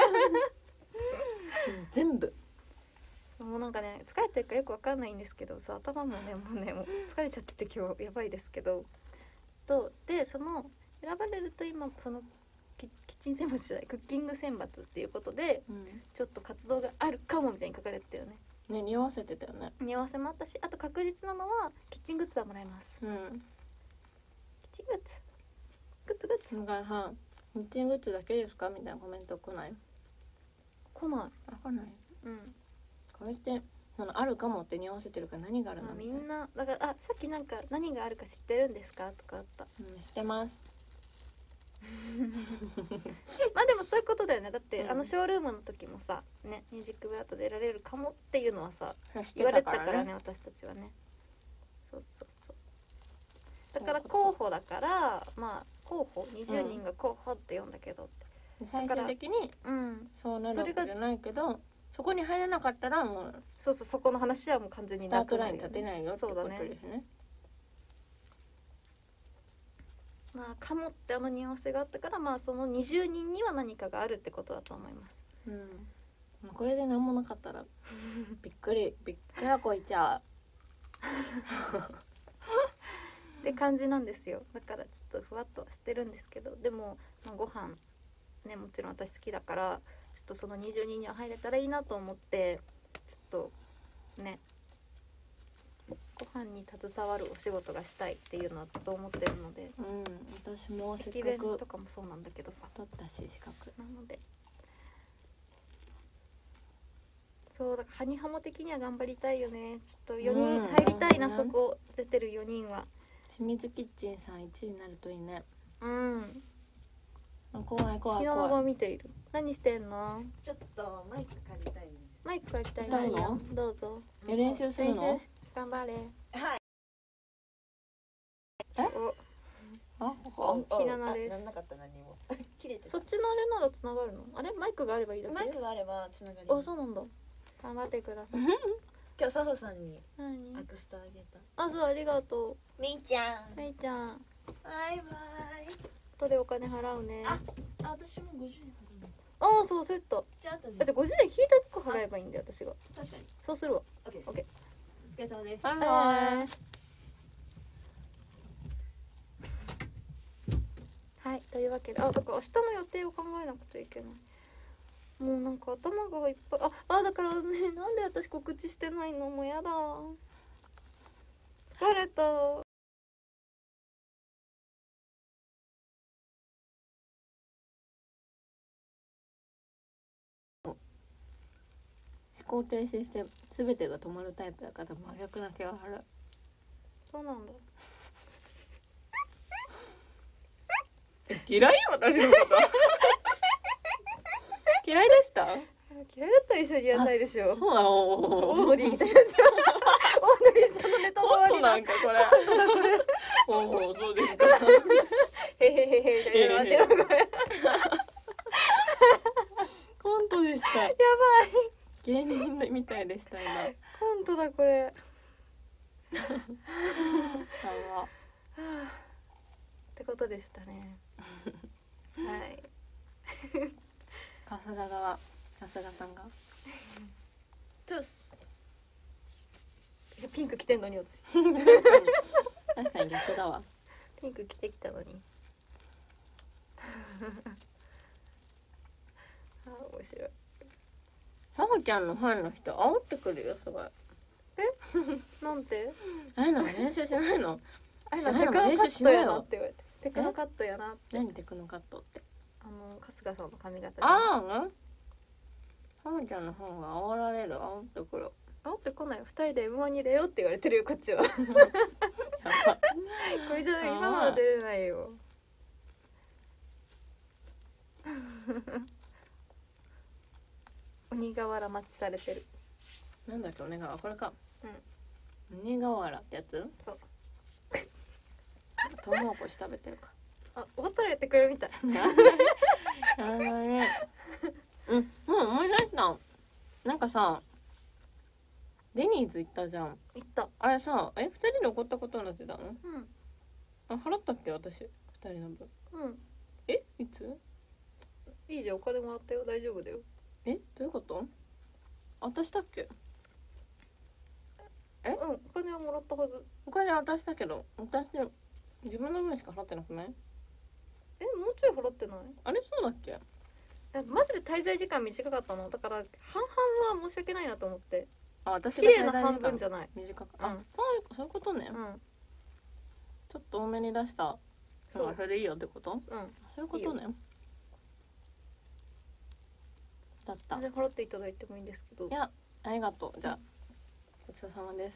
全部。
もうなんかね、疲れてるかよくわかんないんですけどさ、頭もねもう疲れちゃってて今日やばいですけど、でその選ばれると今そのキッチン選抜じゃない、クッキング選抜っていうことで、ちょっと活動があるかもみたいに書かれてたよね。
匂わせてたよね。
匂わせもあったし、あと確実なのはキッチングッズはもらえます。キッチングッズ
だからさ、キッチングッズだけですかみたいなコメント来ない？
来ない。
来ない。これってあるかもって匂わせてるから何があるの？
みんなだからさっきなんか何があるか知ってるんですかとかあった。
知ってます。
まあでもそういうことだよね。だって、ショールームの時もさね、ミュージックブラッドで得られるかもっていうのはさ言われたからね、私たちはね。そうだから候補だから、まあ候補20人が候補って読んだけど、
最終的にそうなるわけじゃないけど、そこに入らなかったらもう
そこの話はもう完全になくなるよね。
スタートライン立てないよってことですね。
まあかもって匂わせがあったから、まあその20人には何かがあるってことだと思います。
これで何もなかったらびっくらこいちゃう
って感じなんですよ。だからちょっとふわっとしてるんですけど、でも、ご飯ね、もちろん私好きだからちょっとその20人には入れたらいいなと思って、ちょっとねご飯に携わるお仕事がしたいっていうのはずっと思ってるので、
私もせっ
駅
かく
弁とかもそうなんだけどさ、
取ったし資格
なので、そうだからハニハモ的には頑張りたいよね。ちょっと4人入りたいな、そこ出てる4人は。
清水キッチンさん1位になるといいね。
怖い。日の孫を見ている。何してんの？
ちょっとマイク借りたいです。
マイク借りたいの？どうぞ。
練習するの？
頑張れ。
はい。
ひななです。
なんなかった何も。切れてた。
そっちのあれなら繋がるの？あれマイクがあればいいだけ？
マイクがあれば繋がります。
そうなんだ。頑張ってください。
今日サホさんに
何？
アクスタあげた。
そう、ありがと
みーちゃん。
う。めいちゃん。
バイバイ。
後でお金払うね。
私も50円払うの。
そうセット。
じゃあ後で。
じゃあ50円引いた1個払えばいいんだよ私が。
確かに。
そうするわ。
オッケー。
オッケー。
お疲れ様です。
はい、というわけで、だから明日の予定を考えなくちゃいけない。もうなんか頭がいっぱい。だからね、なんで私告知してないの？もうやだ。疲れた。
思考停止して全てが止まるタイプだから真逆な気がする。
そうなんだ。
嫌い私のこと嫌いでした？
嫌いだったら一緒にやらないでしょ。
そうなの？
オードリーみたいなやつ。オードリーさんのネタの
本当
終わり
なんかこれ。おお、そうですか。
へへへへみたいな待ってる。
コントでした。やばい。芸人みたいでした今。
コントだこれ。ってことでしたね。はい。
春日さんが。
トゥス。ピンク着てんのに私。
確かに逆だわ。
ピンク着てきたのに。 面白い。
さほちゃんのファンの人煽ってくるよすごい。
なんて
あれなの練習しないの？
あれ
しないの
テクノカ
練習しなよ
ットやなって言われて、テクノカットやなって。
何テクノカットって。
春日さんの髪型じゃん。
ああ、さほちゃんのファンが煽られる、煽ってくる。
煽ってこないよ。2人で M1 に出ようって言われてるよこっちは。
やば
これじゃ今のは出れないよ。鬼瓦待ちされてる。
なんだっけ、鬼瓦、これか。
うん。
鬼瓦ってやつ？
そう。
トウモロコシ食べてるか。
あ、終わったらやってくれるみたい。
やだね。うん、思い出した。なんかさ、デニーズ行ったじゃん。
行った。
あれさ、2人で怒ったことになってたの？
うん。
あ、払ったっけ私、2人の分。
うん。
いつ？
いいじゃん、お金もらったよ、大丈夫だよ。
どういうこと？渡したっけ？
うん、お金はもらったはず。
お金渡したけど、私自分の分しか払ってなくない？
もうちょい払ってない？
あれそうだっけ？
マジで滞在時間短かったのだから、半々は申し訳ないなと思って。
あ、私
綺麗な半分じゃない。
短く、
うん、
そういうことね。
うん、
ちょっと多めに出したのがそれでいいよってこと？
うん、
そういうことね。だった。
全然払っていただいてもいいんですけど。
いや、ありがとう。じゃあ、ごちそうさまです。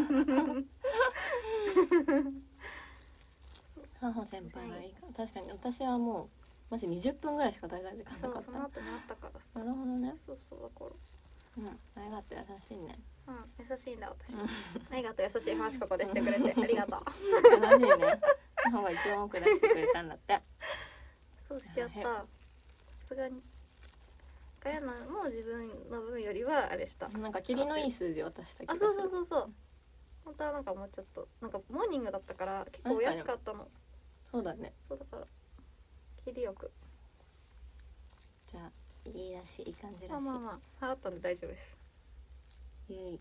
さほ先輩がいいか、確かに私はもうマジ20分ぐらいしか滞在時間なかった。
その後にあったからさ。
なるほどね。
そうだから。
ありがとう、優しいね。
優しいんだ私。ありがとう、優しい話ここでしてくれてありがとう。
優しいね。さほが一番奥出してくれたんだって。
そうしちゃった。さすがに。かやなもう自分の分よりはあれした。
なんかキリのいい数字渡した気が
あ、
する。
そう。本当はなんかもうちょっとなんかモーニングだったから結構お安かったの。
そうだね。
そうだから切りよく。
じゃあいいらしい、いい感じらしい。
まあ払ったんで大丈夫です。
イエイ。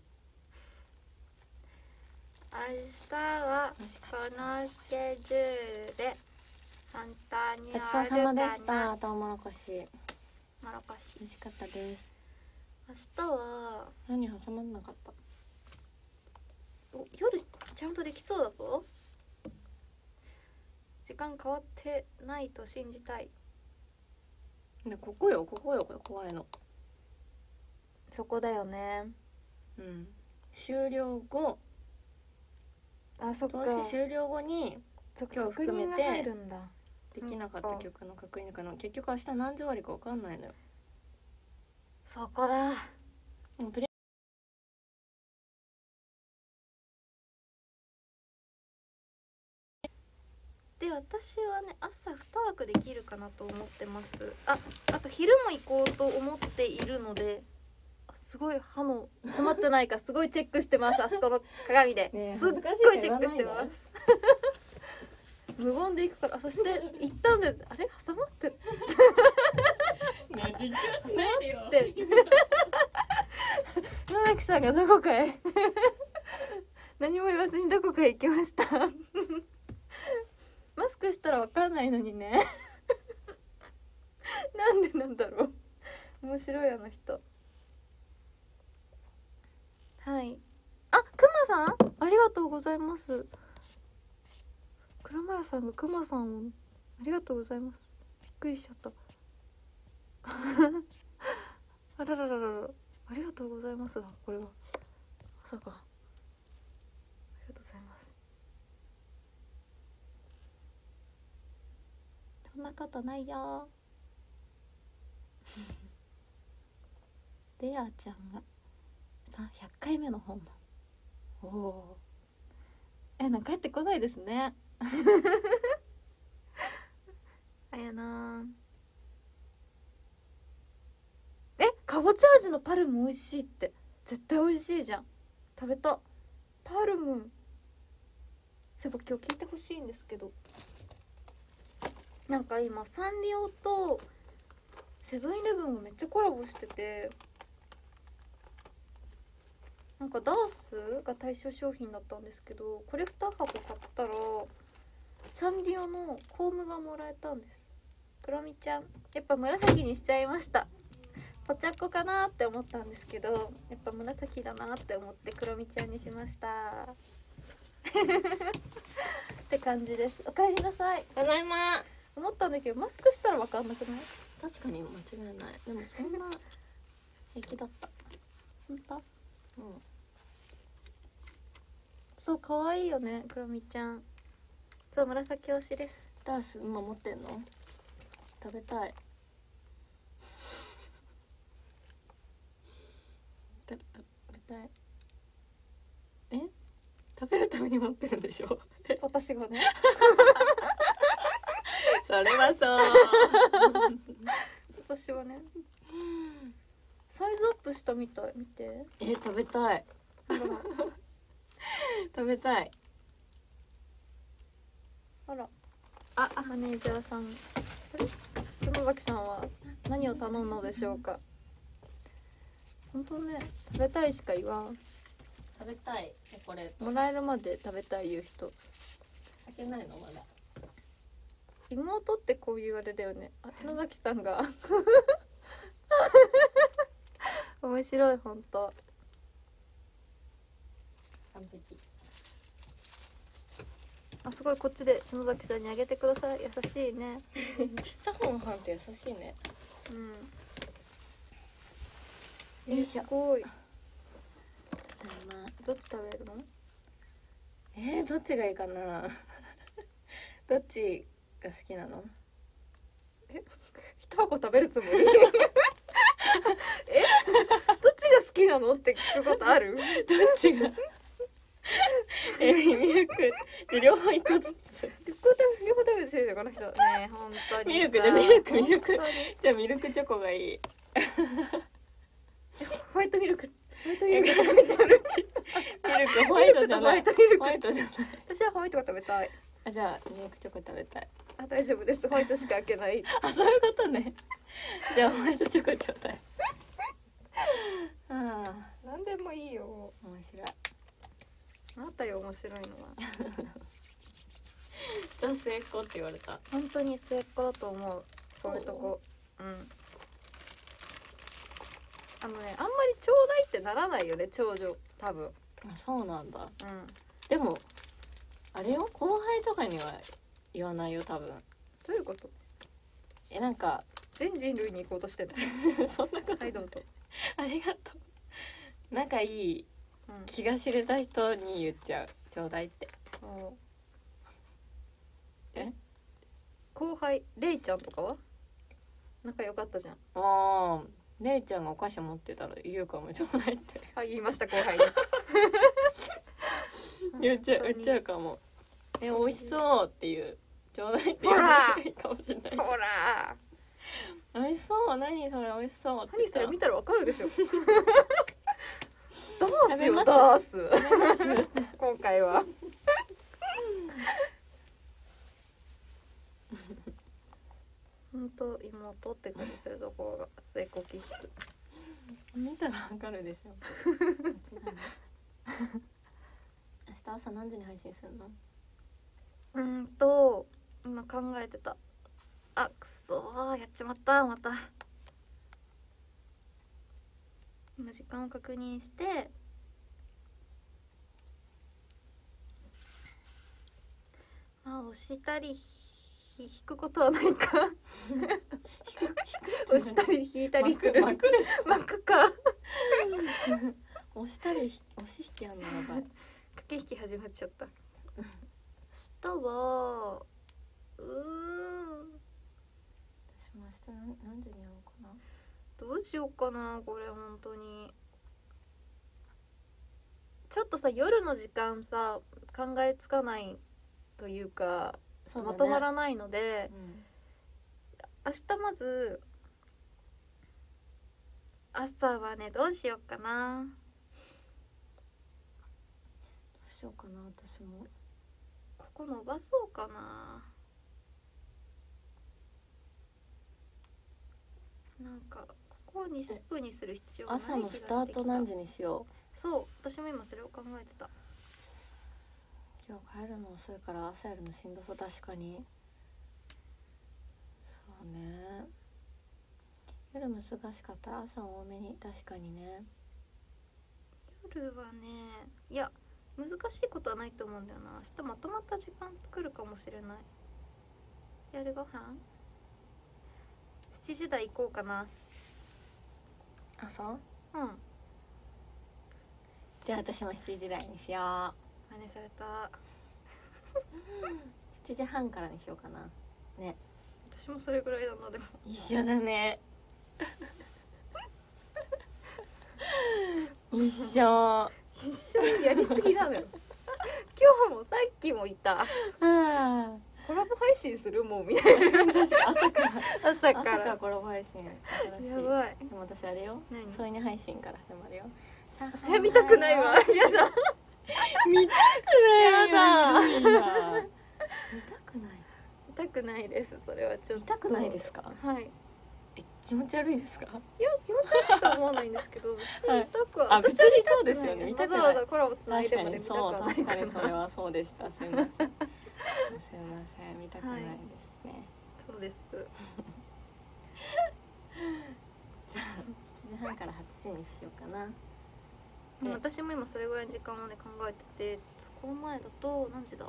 明日はこのスケジュールで簡単に
ごちそうさまでした。トウモロコシ
モロコシ
美味しかったです。
明日は
何挟まんなかった？
夜ちゃんとできそうだぞ。時間変わってないと信じたい。
ね、ここよこれ怖いの。
そこだよね。
終了後、
そっか。
投資終了後に今日含めて
入るんだ。
できなかった曲の確認かな。結局明日何時終わりか分かんないのよ。
そこだ。
もうとり
で、私はね朝2枠できるかなと思ってます。あと昼も行こうと思っているので、すごい歯の詰まってないかすごいチェックしてます。あそこの鏡で、すっごいチェックしてます。無言で行くから。そして一旦であれ挟まってる。
ね、実況しないでよ。
で野木さんがどこかへ何も言わずにどこかへ行きました。マスクしたらわかんないのにね。なんでなんだろう。面白いあの人。はい。あ、くまさんありがとうございます。倉前さんがくまさんをありがとうございます。びっくりしちゃった。あららららら、ありがとうございますだ。これはまさか。ありがとうございます。そんなことないよ。レアちゃんが100回目の訪問。おお。なんか帰ってこないですね。あやな。かぼちゃ味のパルム美味しいって。絶対美味しいじゃん。食べた。パルムそういえば今日聞いてほしいんですけど、なんか今サンリオとセブンイレブンがめっちゃコラボしてて、なんかダースが対象商品だったんですけど、これ2箱買ったらサンリオのコームがもらえたんです。 クロミちゃんやっぱ紫にしちゃいました。ポチャッコかなって思ったんですけど、やっぱ紫だなって思ってクロミちゃんにしましたって感じです。おかえりなさい。
ただいま。
思ったんだけどマスクしたら分かんなくない？
確かに間違いない。でもそんな平気だった。
本当？
うん。
そう可愛いよねクロミちゃん。そう紫推しです。
ダース今持ってんの？食べたい。食べたい。え？食べるために持ってるんでしょ？
私がね
それはそう
私はねサイズアップしたみたい。見て。
食べたい食べたい。
あらマネージャーさん、あれ園崎さんは何を頼むのでしょうか。本当ね食べたいしか言わん。
食べたいチョコレート。
もらえるまで食べたい言う人。
開けないのまだ。
妹ってこういうあれだよね。篠崎さんが面白いほんと。
完璧。
すごいこっちで篠崎さんにあげてください。優しいね。
サホンはんって優しいね。
よいしょ。すごい。
ただいま。
どっち食べるの？
どっちがいいかなどっちが好きなの？
一箱食べるつもりどっちが好きなのって聞くことある？
どっちがミルクで両方一個ずつ。
両方食べてるよこの人ね。本当に
ミルクじゃミルクじゃあミルクチョコがいい。
ホワイトミルク
ミルクホワイトじゃない。ホワイトじゃない。
私はホワイトが食べたい。
じゃあミルクチョコ食べたい。
大丈夫です。ホワイトしか開けない。
そういうことね。じゃあホワイトチョコちょうだい。
何でもいいよ。
面白い。
あなたよ面白いのは。
末っ子って言われた。
本当に末っ子だと思う。そういうとこ。あんまりちょうだいってならないよね長女多分。
そうなんだ。でもあれよ後輩とかには言わないよ多分。
どういうこと？
なんか
全人類に行こうとしてる
そんなこと。
はいどうぞ。
ありがとう。仲いい気が知れた人に言っちゃう。ちょうだいって。
後輩レイちゃんとかは仲良かったじゃん。
レイちゃんがお菓子持ってたら言うかもちょうだいって。
言いました後輩に
言っちゃうかも。美味しそうっていうちょうだいって言うかもしれない。
ほら
美味しそう。何それ美味しそうって
何それ見たらわかるでしょダースよダース今回は本当妹って感じするところが末っ子気質。
見たらわかるでしょ間違いない明日朝何時に配信するの？
今考えてた。くそーやっちまったまた。今時間を確認して押したり引くことはないか押したり引いたりする。
巻
くか
押したり押し引きあんのやばい。
駆け引き始まっちゃった。明日は
私も明日何時にやろうかな。
どうしようかなこれ本当に。ちょっとさ夜の時間さ考えつかないというかまとまらないので、明日まず朝はねどうしようかな。
どうしようかな私も。
ここ伸ばそうかな。なんかここを20分にする必要がない気がしてきた。
朝のスタート何時にしよう。
そう私も今それを考えてた。
今日帰るの遅いから朝やるのしんどそう。確かにそそうね、夜難しかったら朝多めに。確かにね。
夜はね、いや難しいことはないと思うんだよな。明日まとまった時間作るかもしれない。夜ご飯7時台行こうかな。
朝？
うん、
じゃあ私も7時台にしよう。
真似された。
7時半からにしようかな。ね、
私もそれぐらいだな。でも
一緒だね。一緒。
一緒にやりすぎなのよ。今日もさっきもいた。
あ
コラボ配信するもうみたいな。
確か朝から
朝か
朝かららコラボ配信新しい。
やばい。
でも私あれよ、
何
添い寝配信から始まるよ。
それ見たくないわ。やだ。
見たくないよ。
やだ
見たくない。
見たくないです。それはちょっと
見たくないですか？
はい。
気持ち悪いですか？
いや気持ち悪いとは思わないんですけど、別に見たくは、
あ、別にそうですよね。見たくない。
わざわざコラボつないで
確かにそう、
まで見たくはない
確か
かな。
にそれはそうでした。すいません。すいません、見たくないですね。
そうです。
じゃあ7時半から8時にしようかな。
でも私も今それぐらいの時間をね考えてて、この前だと何時だ？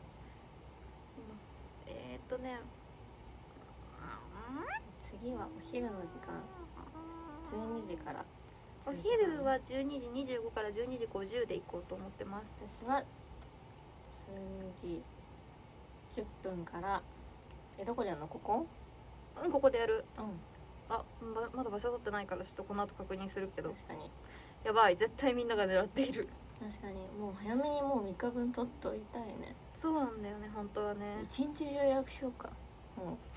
次はお昼の時間12時から。
お昼は12時25から12時50で行こうと思ってます。
私は12時10分からどこでやるの？ここ？
うん、ここでやる。
うん、
あ、まだ場所取ってないからちょっとこの後確認するけど、
確かに
やばい、絶対みんなが狙っている。
確かに、もう早めにもう3日分取っといたいね。
そうなんだよね、本当はね。
一日中予約しようか。もう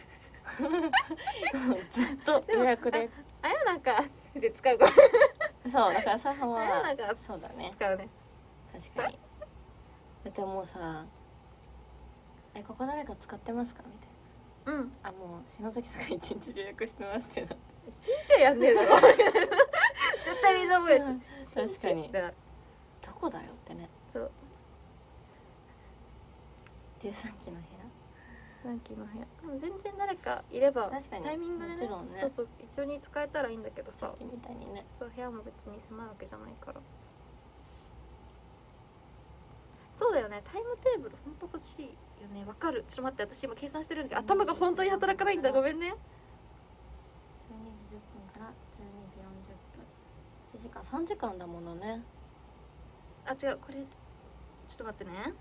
ずっと予約で。
あやなんかで使うから。
そうだからさは
あやなんか
そうだね。
使うね。
確かに。だってもうさ、ここ誰か使ってますかみたいな。
うん。
あ、もう篠崎さんが一日中予約してますってなって。
しんちゃんやんねえだろ。絶対みんな思うやつ。
確かに。
だから
どこだよってね。
そう。
13期の部
何期の部屋。全然誰かいれば
確かに
タイミングでね。
もちろんね
そうそう、一緒に使えたらいいんだけどさ
屋さっ。きみたいにね。
そう、部屋も別に狭いわけじゃないから。そうだよね、タイムテーブルほんと欲しいよね。わかる。ちょっと待って、私今計算してるんだけど頭が本当に働かないんだ。ごめんね。
12時10分から12時40分。1時間3時間だものね。
あ、違う、これちょっと待ってね。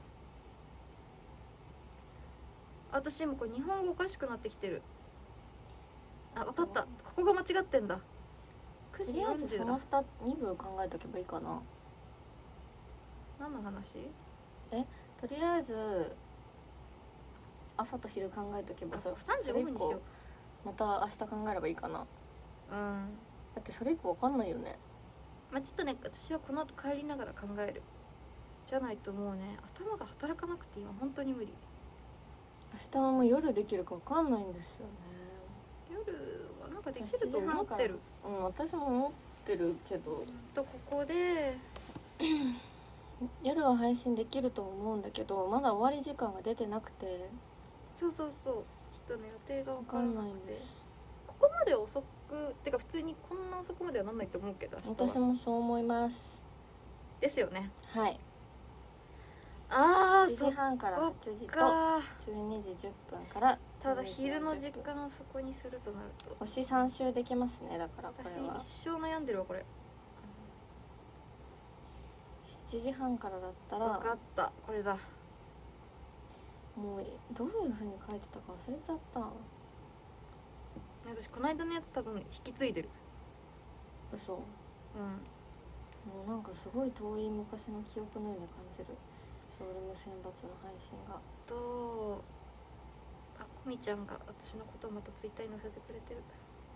私今これ日本語おかしくなってきてる。あ、わかった。ここが間違ってんだ。9時
とりあえず
40
そ
だ。
の2部考えとけばいいかな。
何の話？
とりあえず朝と昼考えとけばさ、
35分にしよう。
また明日考えればいいかな。
うん。
だってそれ以降わかんないよね。
まあちょっとね、私はこの後帰りながら考える。じゃないともうね、頭が働かなくて今本当に無理。
明日はもう夜できるかわかんないんですよね。
夜はなんかできると思ってる。
うん、私も思ってるけど、
とここで
夜は配信できると思うんだけど、まだ終わり時間が出てなくて
そうそうそう、ちょっとね予定が
わかんないんです。
ここまで遅くてか普通にこんな遅くまではなんないと思うけど、明日は
私もそう思います。
ですよね。
はい。7
ああ、そっ
時半から8時と
か。
12時10分から
ただ
12時
昼の時
40分。
間をそこにするとなると
星3周できますね。だからこ
私
れは
一生悩んでるわこれ。
7時半からだった
分からった、これだ。
もうどういう風に書いてたか忘れちゃった。
私この間のやつ多分引き継いでる。
嘘。も
うん。
うなんかすごい遠い昔の記憶のように感じる。ショールーム選抜の配信が。
あ、こみちゃんが私のことをまたツイッターに載せてくれてる。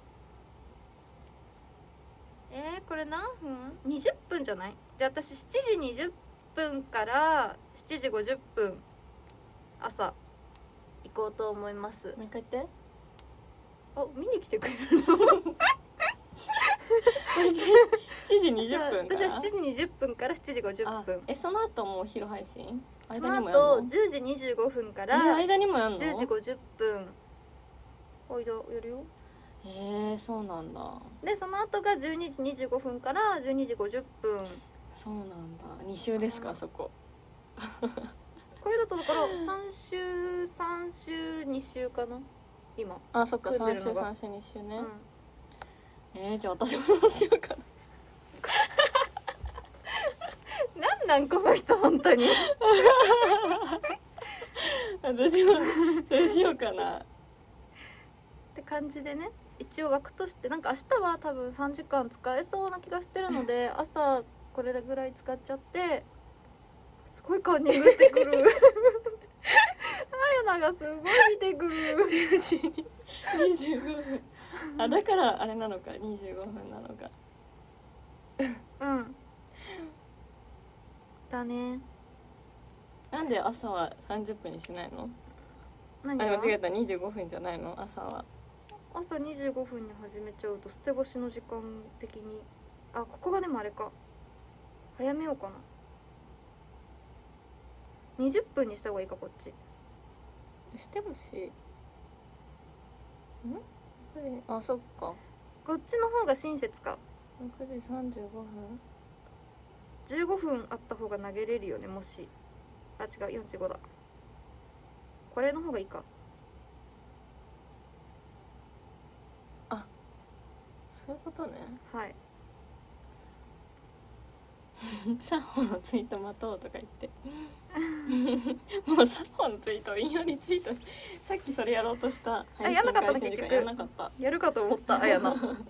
これ何分 ?20 分じゃない？じゃあ私7時20分から7時50分朝行こうと思います。
もう一回言って。
あ、見に来てくれるの？
7時20分から。
私は7時20分から7時50分。
その後もうお昼配信？
その
間にもやんの？
後10時25分から
間にもやんの？
10時50分おいどやるよ。
そうなんだ。
でその後が12時25分から12時50分。
そうなんだ。2週ですか、そこ。
これだとだから3週2週かな今。
あ、そっか、3週
組んでるのが
3週2週ね。
うん、
じゃあ私もそうしようかな。
なんこの人本当に。
私もそうしようかな。
って感じでね、一応枠としてなんか明日は多分3時間使えそうな気がしてるので朝これぐらい使っちゃって、すごいカンニングしてくる。あやながすごい見てくる。
25分。あ、だからあれなのか、25分なのか。
うんだね。
なんで朝は30分にしないの？
何が
間違えた、25分じゃないの朝は。
朝25分に始めちゃうと捨て干しの時間的に、あ、ここがでもあれか、早めようかな。20分にした方がいいか、こっち。
捨て干しあ、そっか。
こっちの方が親切か。
6時35分。
15分あった方が投げれるよね、もし。あ、違う、45だ。これの方がいいか。
そういうことね。
はい。
サッホのツイート待とうとか言ってもうサッホのツイートを引用リツイート、さっきそれやろうとした配信
やんなかったの
開始時間
結局
やんなかった。
やるかと思ったあやな。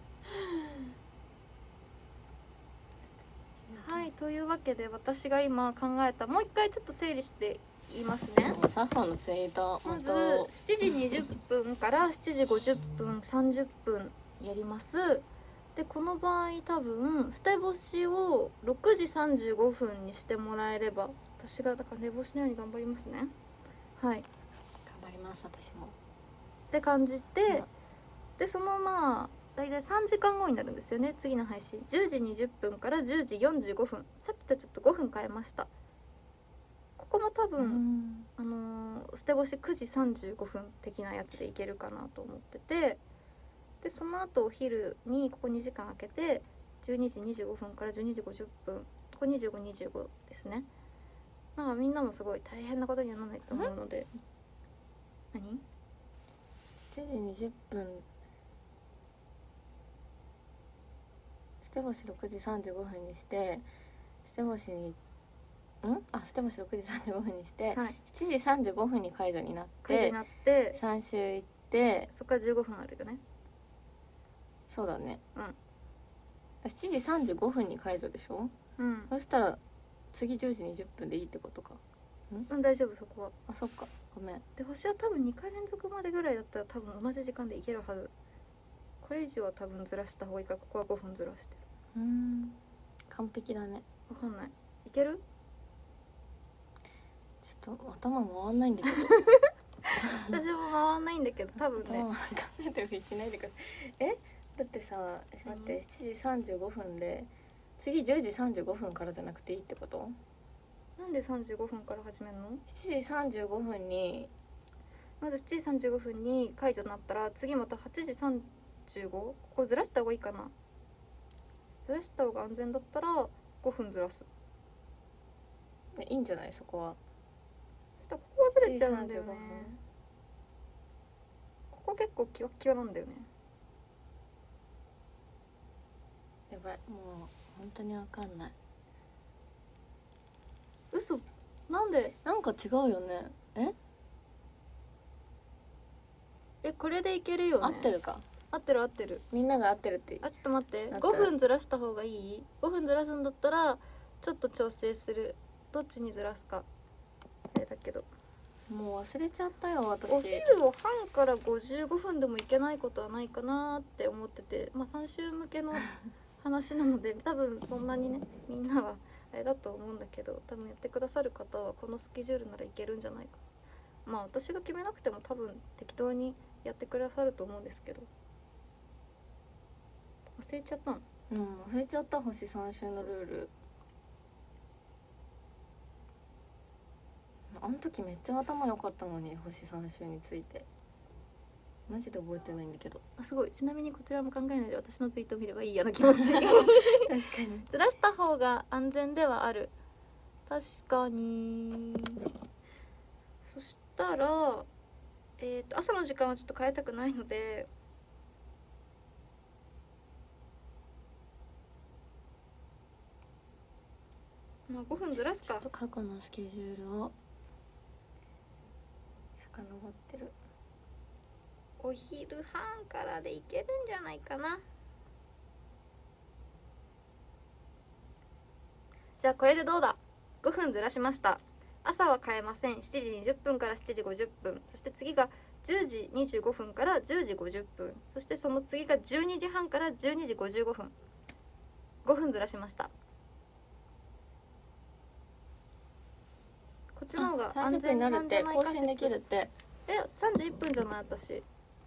はい、というわけで私が今考えた、もう一回ちょっと整理して言いますね。
サッホのツイート
まず
待とう。
7時20分から7時50分30分やります。でこの場合多分捨て干しを6時35分にしてもらえれば、私がだから寝坊しないように頑張りますね。はい、
頑張ります、私も。
って感じで、でそのまあ大体3時間後になるんですよね、次の配信。10時20分から10時45分、さっきとちょっと5分変えました。ここも多分捨て干し9時35分的なやつでいけるかなと思ってて、でその後お昼にここ2時間空けて12時25分から12時50分、ここ25、25ですね。なんかみんなもすごい大変なことにはならないと思うので。何
7時20分、捨て干し6時35分にして、捨て干しに捨て干し6時35分にして、
はい、
7時35分に解除になって3週行って、
そっから15分あるよね。
そうだね、
うん、
7時35分に解除でしょ。そしたら次10時20分でいいってことか。
大丈夫、そこは。
あ、そっか、ごめん。
で星は多分2回連続までぐらいだったら多分同じ時間でいけるはず。これ以上は多分ずらした方がいいから、ここは5分ずらしてる。
完璧だね。
わかんない、いける？
ちょっと頭回んないんだけど。
私も回んないんだけど、多分ね。
考えてるふりしないでください。だってさ、待って、7時35分で次10時35分からじゃなくていいってこと？
なんで35分から始めるの？
7時35分に
まず7時35分に解除になったら、次また8時35、ここずらした方がいいかな。ずらした方が安全だったら5分ずらす。
いいんじゃない？そこは。
そしたらここがずれちゃうんだよね。ここ結構キワッキワなんだよね。
やばい、もう本当にわかんない。
嘘、なんで？
なんか違うよね。
これでいけるよね。
合ってるか。
合ってる合ってる。
みんなが合ってるって
あ、ちょっと待って、
合ってる。
5分ずらした方がいい？5分ずらすんだったらちょっと調整する。どっちにずらすかあれだけど、
もう忘れちゃったよ私。
お昼を半から55分でもいけないことはないかなって思ってて、まあ3週向けの話なので多分そんなにね、みんなはあれだと思うんだけど、多分やってくださる方はこのスケジュールならいけるんじゃないか。まあ私が決めなくても多分適当にやってくださると思うんですけど。忘れちゃったの？
忘れちゃった、星3週のルール。あの時めっちゃ頭良かったのに、星3週について。 マジで覚えてないんだけど。
あ、すごい。ちなみにこちらも考えないで私のツイート見ればいいやな気持ち
確かに。
ずらした方が安全ではある。確かに。そしたら朝の時間はちょっと変えたくないので、まあ5分ずらすか。
ちょっと過去のスケジュールを遡ってる。
お昼半からでいけるんじゃないかな。じゃあこれでどうだ。5分ずらしました。朝は変えません。7時20分から7時50分、そして次が10時25分から10時50分、そしてその次が12時半から12時55分。5分ずらしました。こっちの方が安
30分に
全
なるって
なんじゃないか
更新できるって
31分じゃない私。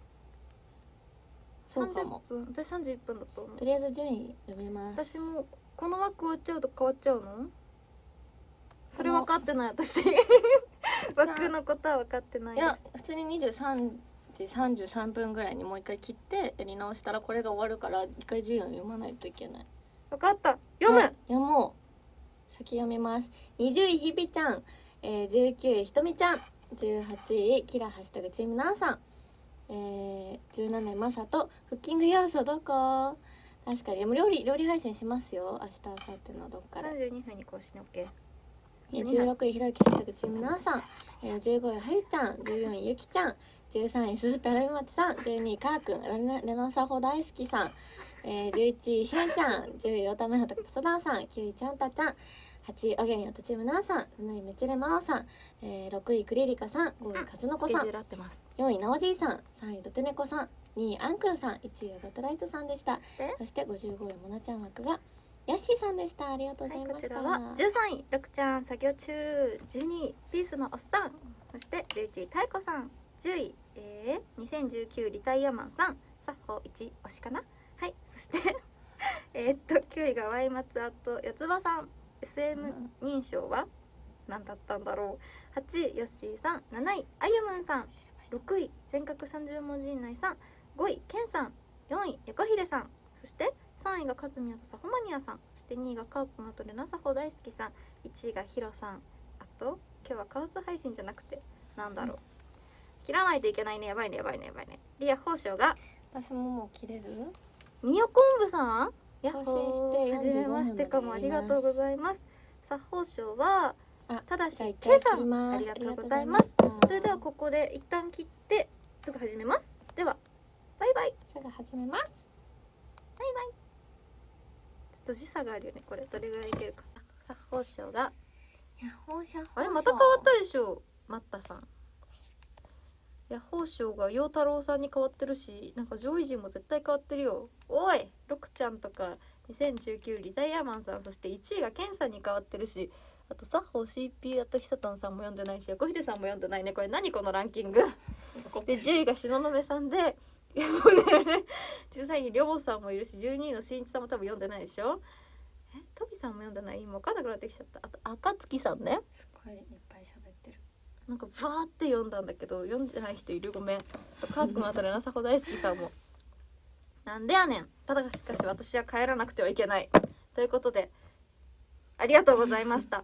そうかも。
30分、私31分だと思う。
とりあえず順位読みます。
私もこの枠終わっちゃうと変わっちゃうの？それ分かってない私枠のことは分かってないです。
いや普通に23時33分ぐらいにもう一回切ってやり直したらこれが終わるから一回順位を読まないといけない。
分かった、読む、
はい、読もう。先読みます。20位ひびちゃん、19位ひとみちゃん、18位キラハッシュタグチームナンさん、17位まさとフッキング要素どこ。確かにでも料理配信しますよ、明日明後日のどっかで。
32分に更新 OK。
16位ひろゆきハッシュタグチームナンさん、15位はるちゃん、14位ゆきちゃん、13位すずぺらみまちさん、12位かーくんレナサホ大好きさん、11位しゅんちゃん、10位おためのとくそだんさん、9位ちゃんたちゃん、8位おげりのとチームナンさん、7位めちれまおさん、6位くりりかさん、5位かずのこさん、
スケジュール合ってます。
4位なおじいさん、3位どてねこさん、2位あんくんさん、1位がゴッドライトさんでした。そして55位もなちゃん枠がヤッシーさんでした。ありがとうござい
はい、
ました。
こちらは13位ろくちゃん作業中、12位ピースのおっさん、そして11位たいこさん、10位、2019リタイアマンさん、サッホー1推しかな。はい、そして9位がワイマツアット四つ葉さん、 SM 認証は何だったんだろう。8位ヨッシーさん、7位あゆむんさん、6位全角30文字以内さん、5位けんさん、4位横秀さん、そして3位がカズミヤとサホマニアさん、そして2位がカーくんあとレナサホ大好きさん、1位がヒロさん。あと今日はカオス配信じゃなくてなんだろう、切らないといけないね。やばいねやばいねやばいね。で報奨が
私ももう切れる。
みよこんぶさん、やっほ
更新して
ー、はじめましてかも、ありがとうございます。さあ報奨は
あ
ただし
じゃあ一
K さん
回切ります
ありがとうございます。
ありがとうございます
それではここで一旦切ってすぐ始めます。ではバイバイ。
すぐ始めます。
バイバイ。ちょっと時差があるよねこれ、どれぐらいいけるか。さあ報奨が
いや放射
あれまた変わったでしょマッタさん。いや報奨が陽太郎さんに変わってるし、なんか上位陣も絶対変わってるよ。おいロクちゃんとか2019リタイアマンさん、そして1位がケンさんに変わってるし、あとサッホー CP あとヒサトンさんも読んでないし、横秀さんも読んでないね。これ何このランキングで10位が東雲さんで、いやもうね13位にりょぼさんもいるし、12位のしんいちさんも多分読んでないでしょ。トビさんも読んでない。今分かんなくなってきちゃった。あと暁さんね、
すごいいっぱい喋ってる。
なんかバーって読んだんだけど読んでない人いる、ごめん。カー君あとレナサホ大好きさんもなんでやねん。ただしかし私は帰らなくてはいけないということでありがとうございました。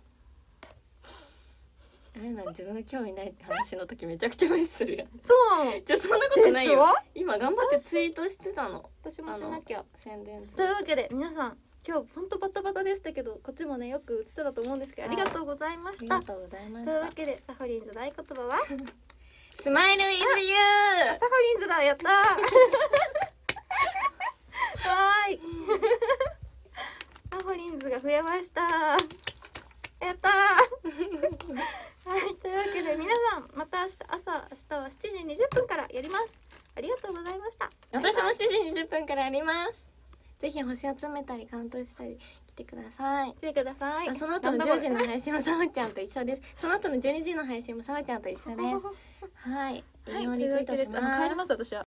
あれなん自分が興味ない話の時めちゃくちゃ無視するやん。
そうなの
じゃあそんなことない
でし
よ
ょ。
今頑張ってツイートしてたの。
私もしなきゃ。
宣伝
というわけで皆さん今日ほんとバタバタでしたけど、こっちもねよく映ってたと思うんですけど、ありがとうございました。
ありがとうございまし
というわ
た。
けでサファリンズの合言葉は
スマイル with
サファリンズだ、やったーわーいサファリンズが増えましたやったーはい、というわけで皆さんまた明日は7時20分からやります。ありがとうございました。
私も7時20分からやります。ぜひ星集めたりカウントしたり来てください。
来てください。
あその後の10時の配信もさわちゃんと一緒です。その後の12時の配信もさわちゃんと一緒です。はい。
はい、
引用リツイートします。
帰ります私は。